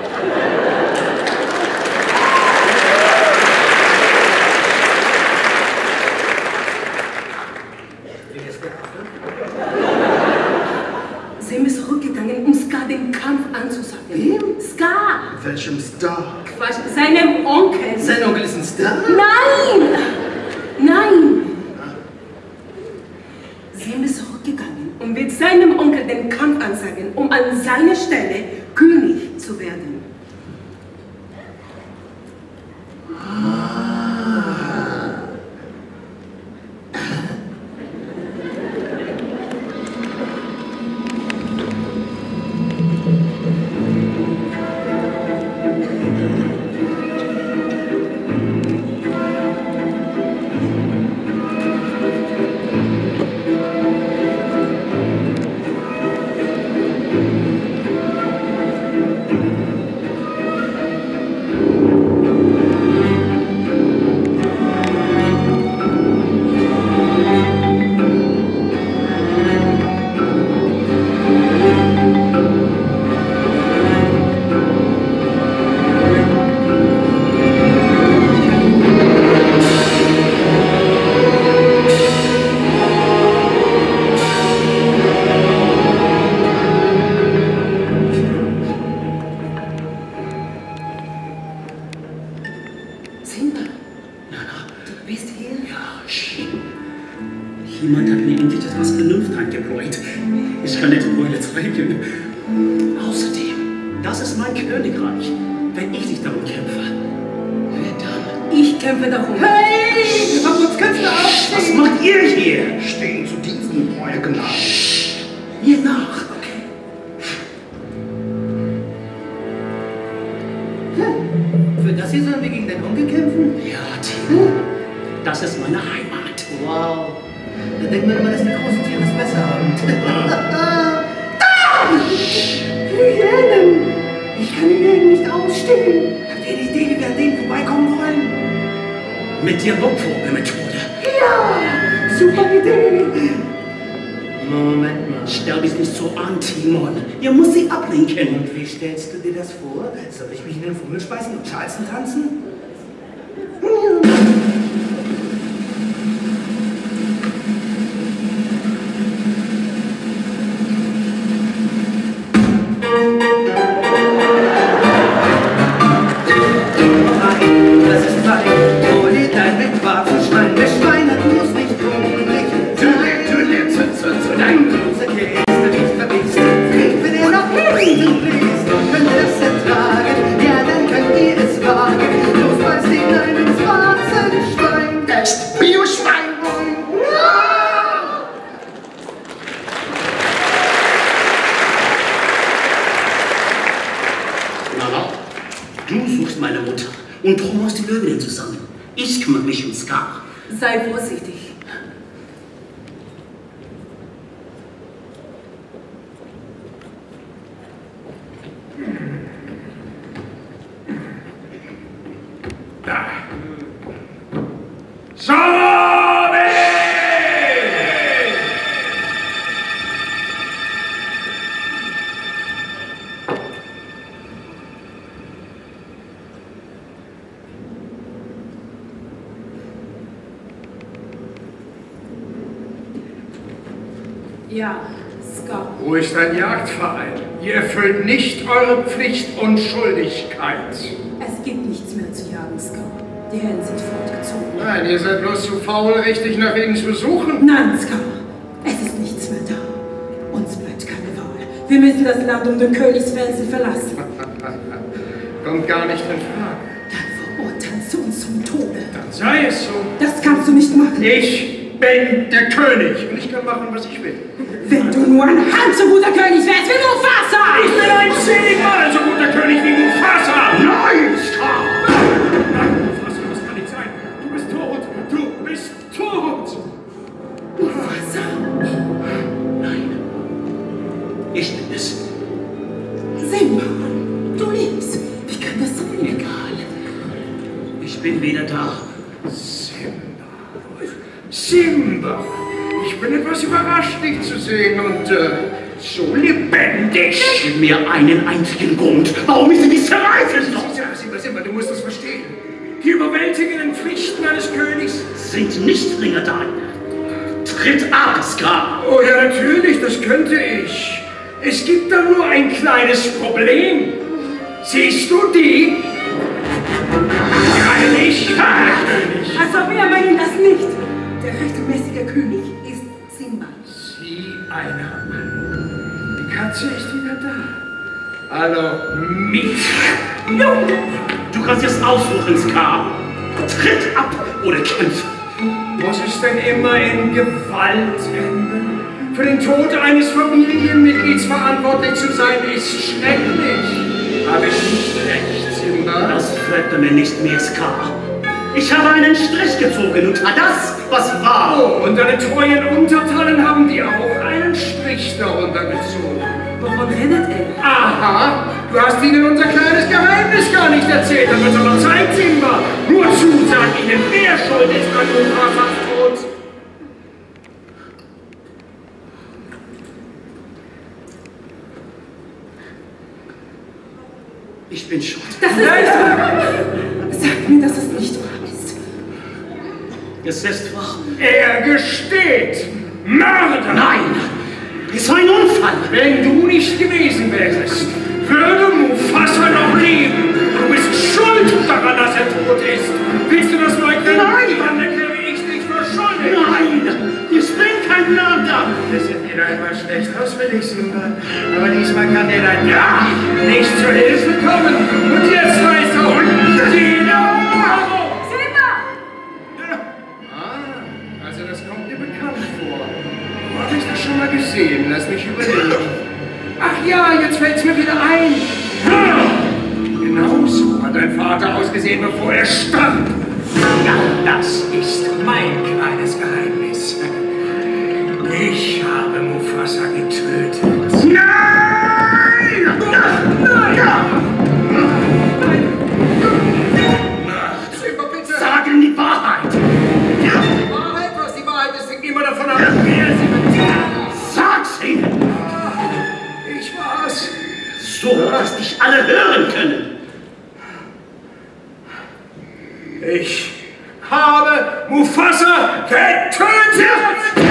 Wer ist der Affe? Sam ist zurückgegangen, um Scar den Kampf anzusagen. Wem? Scar! Welchem Star? Quatsch, seinem Onkel. Sein Onkel ist ein Star? Nein! Nein! Sam ist zurückgegangen und wird seinem Onkel den Kampf ansagen, um an seiner Stelle König zu werden. Jemand hat mir endlich etwas Vernunft eingebläut. Ich kann nicht Beule zeigen. Außerdem, das ist mein Königreich. Wenn ich nicht darum kämpfe, wer dann? Ich kämpfe darum. Hey! Auf uns kannst du aufstehen! Was macht ihr hier? Stehen zu diesem, Euer Gnade. Mir nach. Okay. Hm. Für das hier sollen wir gegen den Onkel kämpfen? Ja, Timo. Das ist meine Heimat. Wow. Da denkt man immer, dass die großen Tiere es besser haben. Hyänen! Ich kann Hyänen nicht ausstehen. Habt ihr eine Idee, wie wir an denen vorbeikommen wollen? Mit der Lockvogelmethode. Ja! Super Idee! Moment mal. Stell dich nicht so an, Timon. Ihr müsst sie ablenken. Und wie stellst du dir das vor? Soll ich mich in den Fummel speisen und Charleston tanzen? Und drum aus die Löwinnen zusammen. Ich kümmere mich um Scar. Sei vorsichtig. Da. Sorry! Ja, Scar. Wo ist ein Jagdverein? Ihr erfüllt nicht eure Pflicht und Schuldigkeit. Es gibt nichts mehr zu jagen, Scar. Die Herren sind fortgezogen. Nein, ihr seid bloß zu faul, richtig nach ihnen zu suchen. Nein, Scar. Es ist nichts mehr da. Uns bleibt keine Wahl. Wir müssen das Land um den Königsfelsen verlassen. Kommt gar nicht in Frage. Dann verurteilst du uns zum Tode. Dann sei es so. Das kannst du nicht machen. Ich bin der König und ich kann machen, was ich will. Wenn du nur ein halb so guter König wärst wie Mufasa! Ich bin ein zehnmal so guter König wie Mufasa! Nein, Scar! Nein, Mufasa, das kann nicht sein. Du bist tot! Du bist tot! Mufasa? Nein. Ich bin es. Simba, du lebst. Wie kann das sein? Egal. Ich bin wieder da. Simba. Simba, ich bin etwas überrascht, dich zu sehen und äh, so lebendig. Gib mir einen einzigen Grund, warum ich dich zerreißen soll. Simba, Simba, du musst es verstehen. Die überwältigenden Pflichten eines Königs sind nicht länger deine. Tritt ab, Scar! Oh ja, natürlich, das könnte ich. Es gibt da nur ein kleines Problem. Siehst du die? Freilich, König. Also wir meinen das nicht. Der rechtmäßige König ist Simba. Sieh einer an. Die Katze ist wieder da. Hallo, mich. Du kannst es aussuchen, Scar. Tritt ab oder kämpfe. Muss es denn immer in Gewalt enden? Für den Tod eines Familienmitglieds verantwortlich zu sein, ist schrecklich. Habe ich nicht recht, Simba? Das fällt mir nicht mehr, Scar. Ich habe einen Strich gezogen und das, was war. Oh, und deine treuen Untertanen haben dir auch einen Strich darunter gezogen. Wovon redet er? Aha, du hast ihnen unser kleines Geheimnis gar nicht erzählt. Dann wird es aber Zeit, Simba. Nur zu, sag ihnen, wer schuld ist an Mufasas Tod. Ich bin schuld. Das ist nicht wahr. Sag mir, dass es nicht wahr ist. Es ist wahr. Er gesteht. Mörder. Nein, es war ein Unfall. Wenn du nicht gewesen wärst, würde Mufasa noch leben. Du bist schuld daran, dass er tot ist. Willst du das leugnen? Nein. Dann erkläre ich dich für schuldig. Nein, ich bin kein Mörder. Das sieht wieder einmal schlecht aus für dich, Simba. Aber diesmal kann dir dein Ja nicht zur Hilfe kommen. Und jetzt weißt du, jeder. Simba! Ah, also das kommt dir bekannt vor. Wo habe ich das schon mal gesehen? Lass mich überlegen. Ach ja, jetzt fällt's mir wieder ein. Genau so hat dein Vater ausgesehen, bevor er starb. Ja, das ist mein kleines Geheimnis. Ich habe Mufasa getötet. Nein! Nein! Simba, bitte! Sagen die Wahrheit. Die Wahrheit, was die Wahrheit ist, hängt immer davon ab, wer sie bezahlt. Sag's ihnen. Ich war's. So, dass dich alle hören können. Ich habe Mufasa getötet!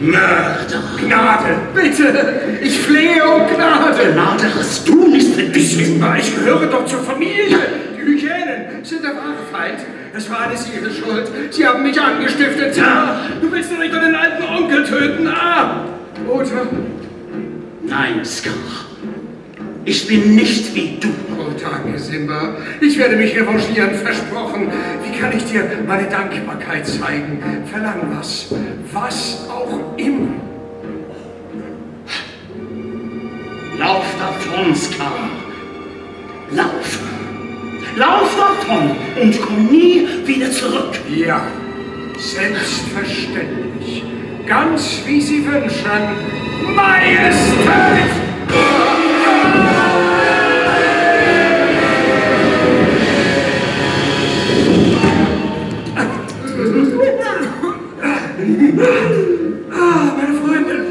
Mörder! Gnade, bitte! Ich flehe um Gnade! Gnade hast du nicht verdient! Simba, ich gehöre doch zur Familie! Die Hyänen sind der wahre Feind. Es war alles ihre Schuld. Sie haben mich angestiftet. Ja. Du willst doch nicht deinen alten Onkel töten, ah! Oder? Nein, Scar. Ich bin nicht wie du. Oh, danke, Simba. Ich werde mich revanchieren, versprochen. Wie kann ich dir meine Dankbarkeit zeigen? Verlang was. Was auch immer. Lauf davon, Scar. Lauf. Lauf davon und komm nie wieder zurück. Ja, selbstverständlich. Ganz wie Sie wünschen. Majestät! Ah, meine Freunde,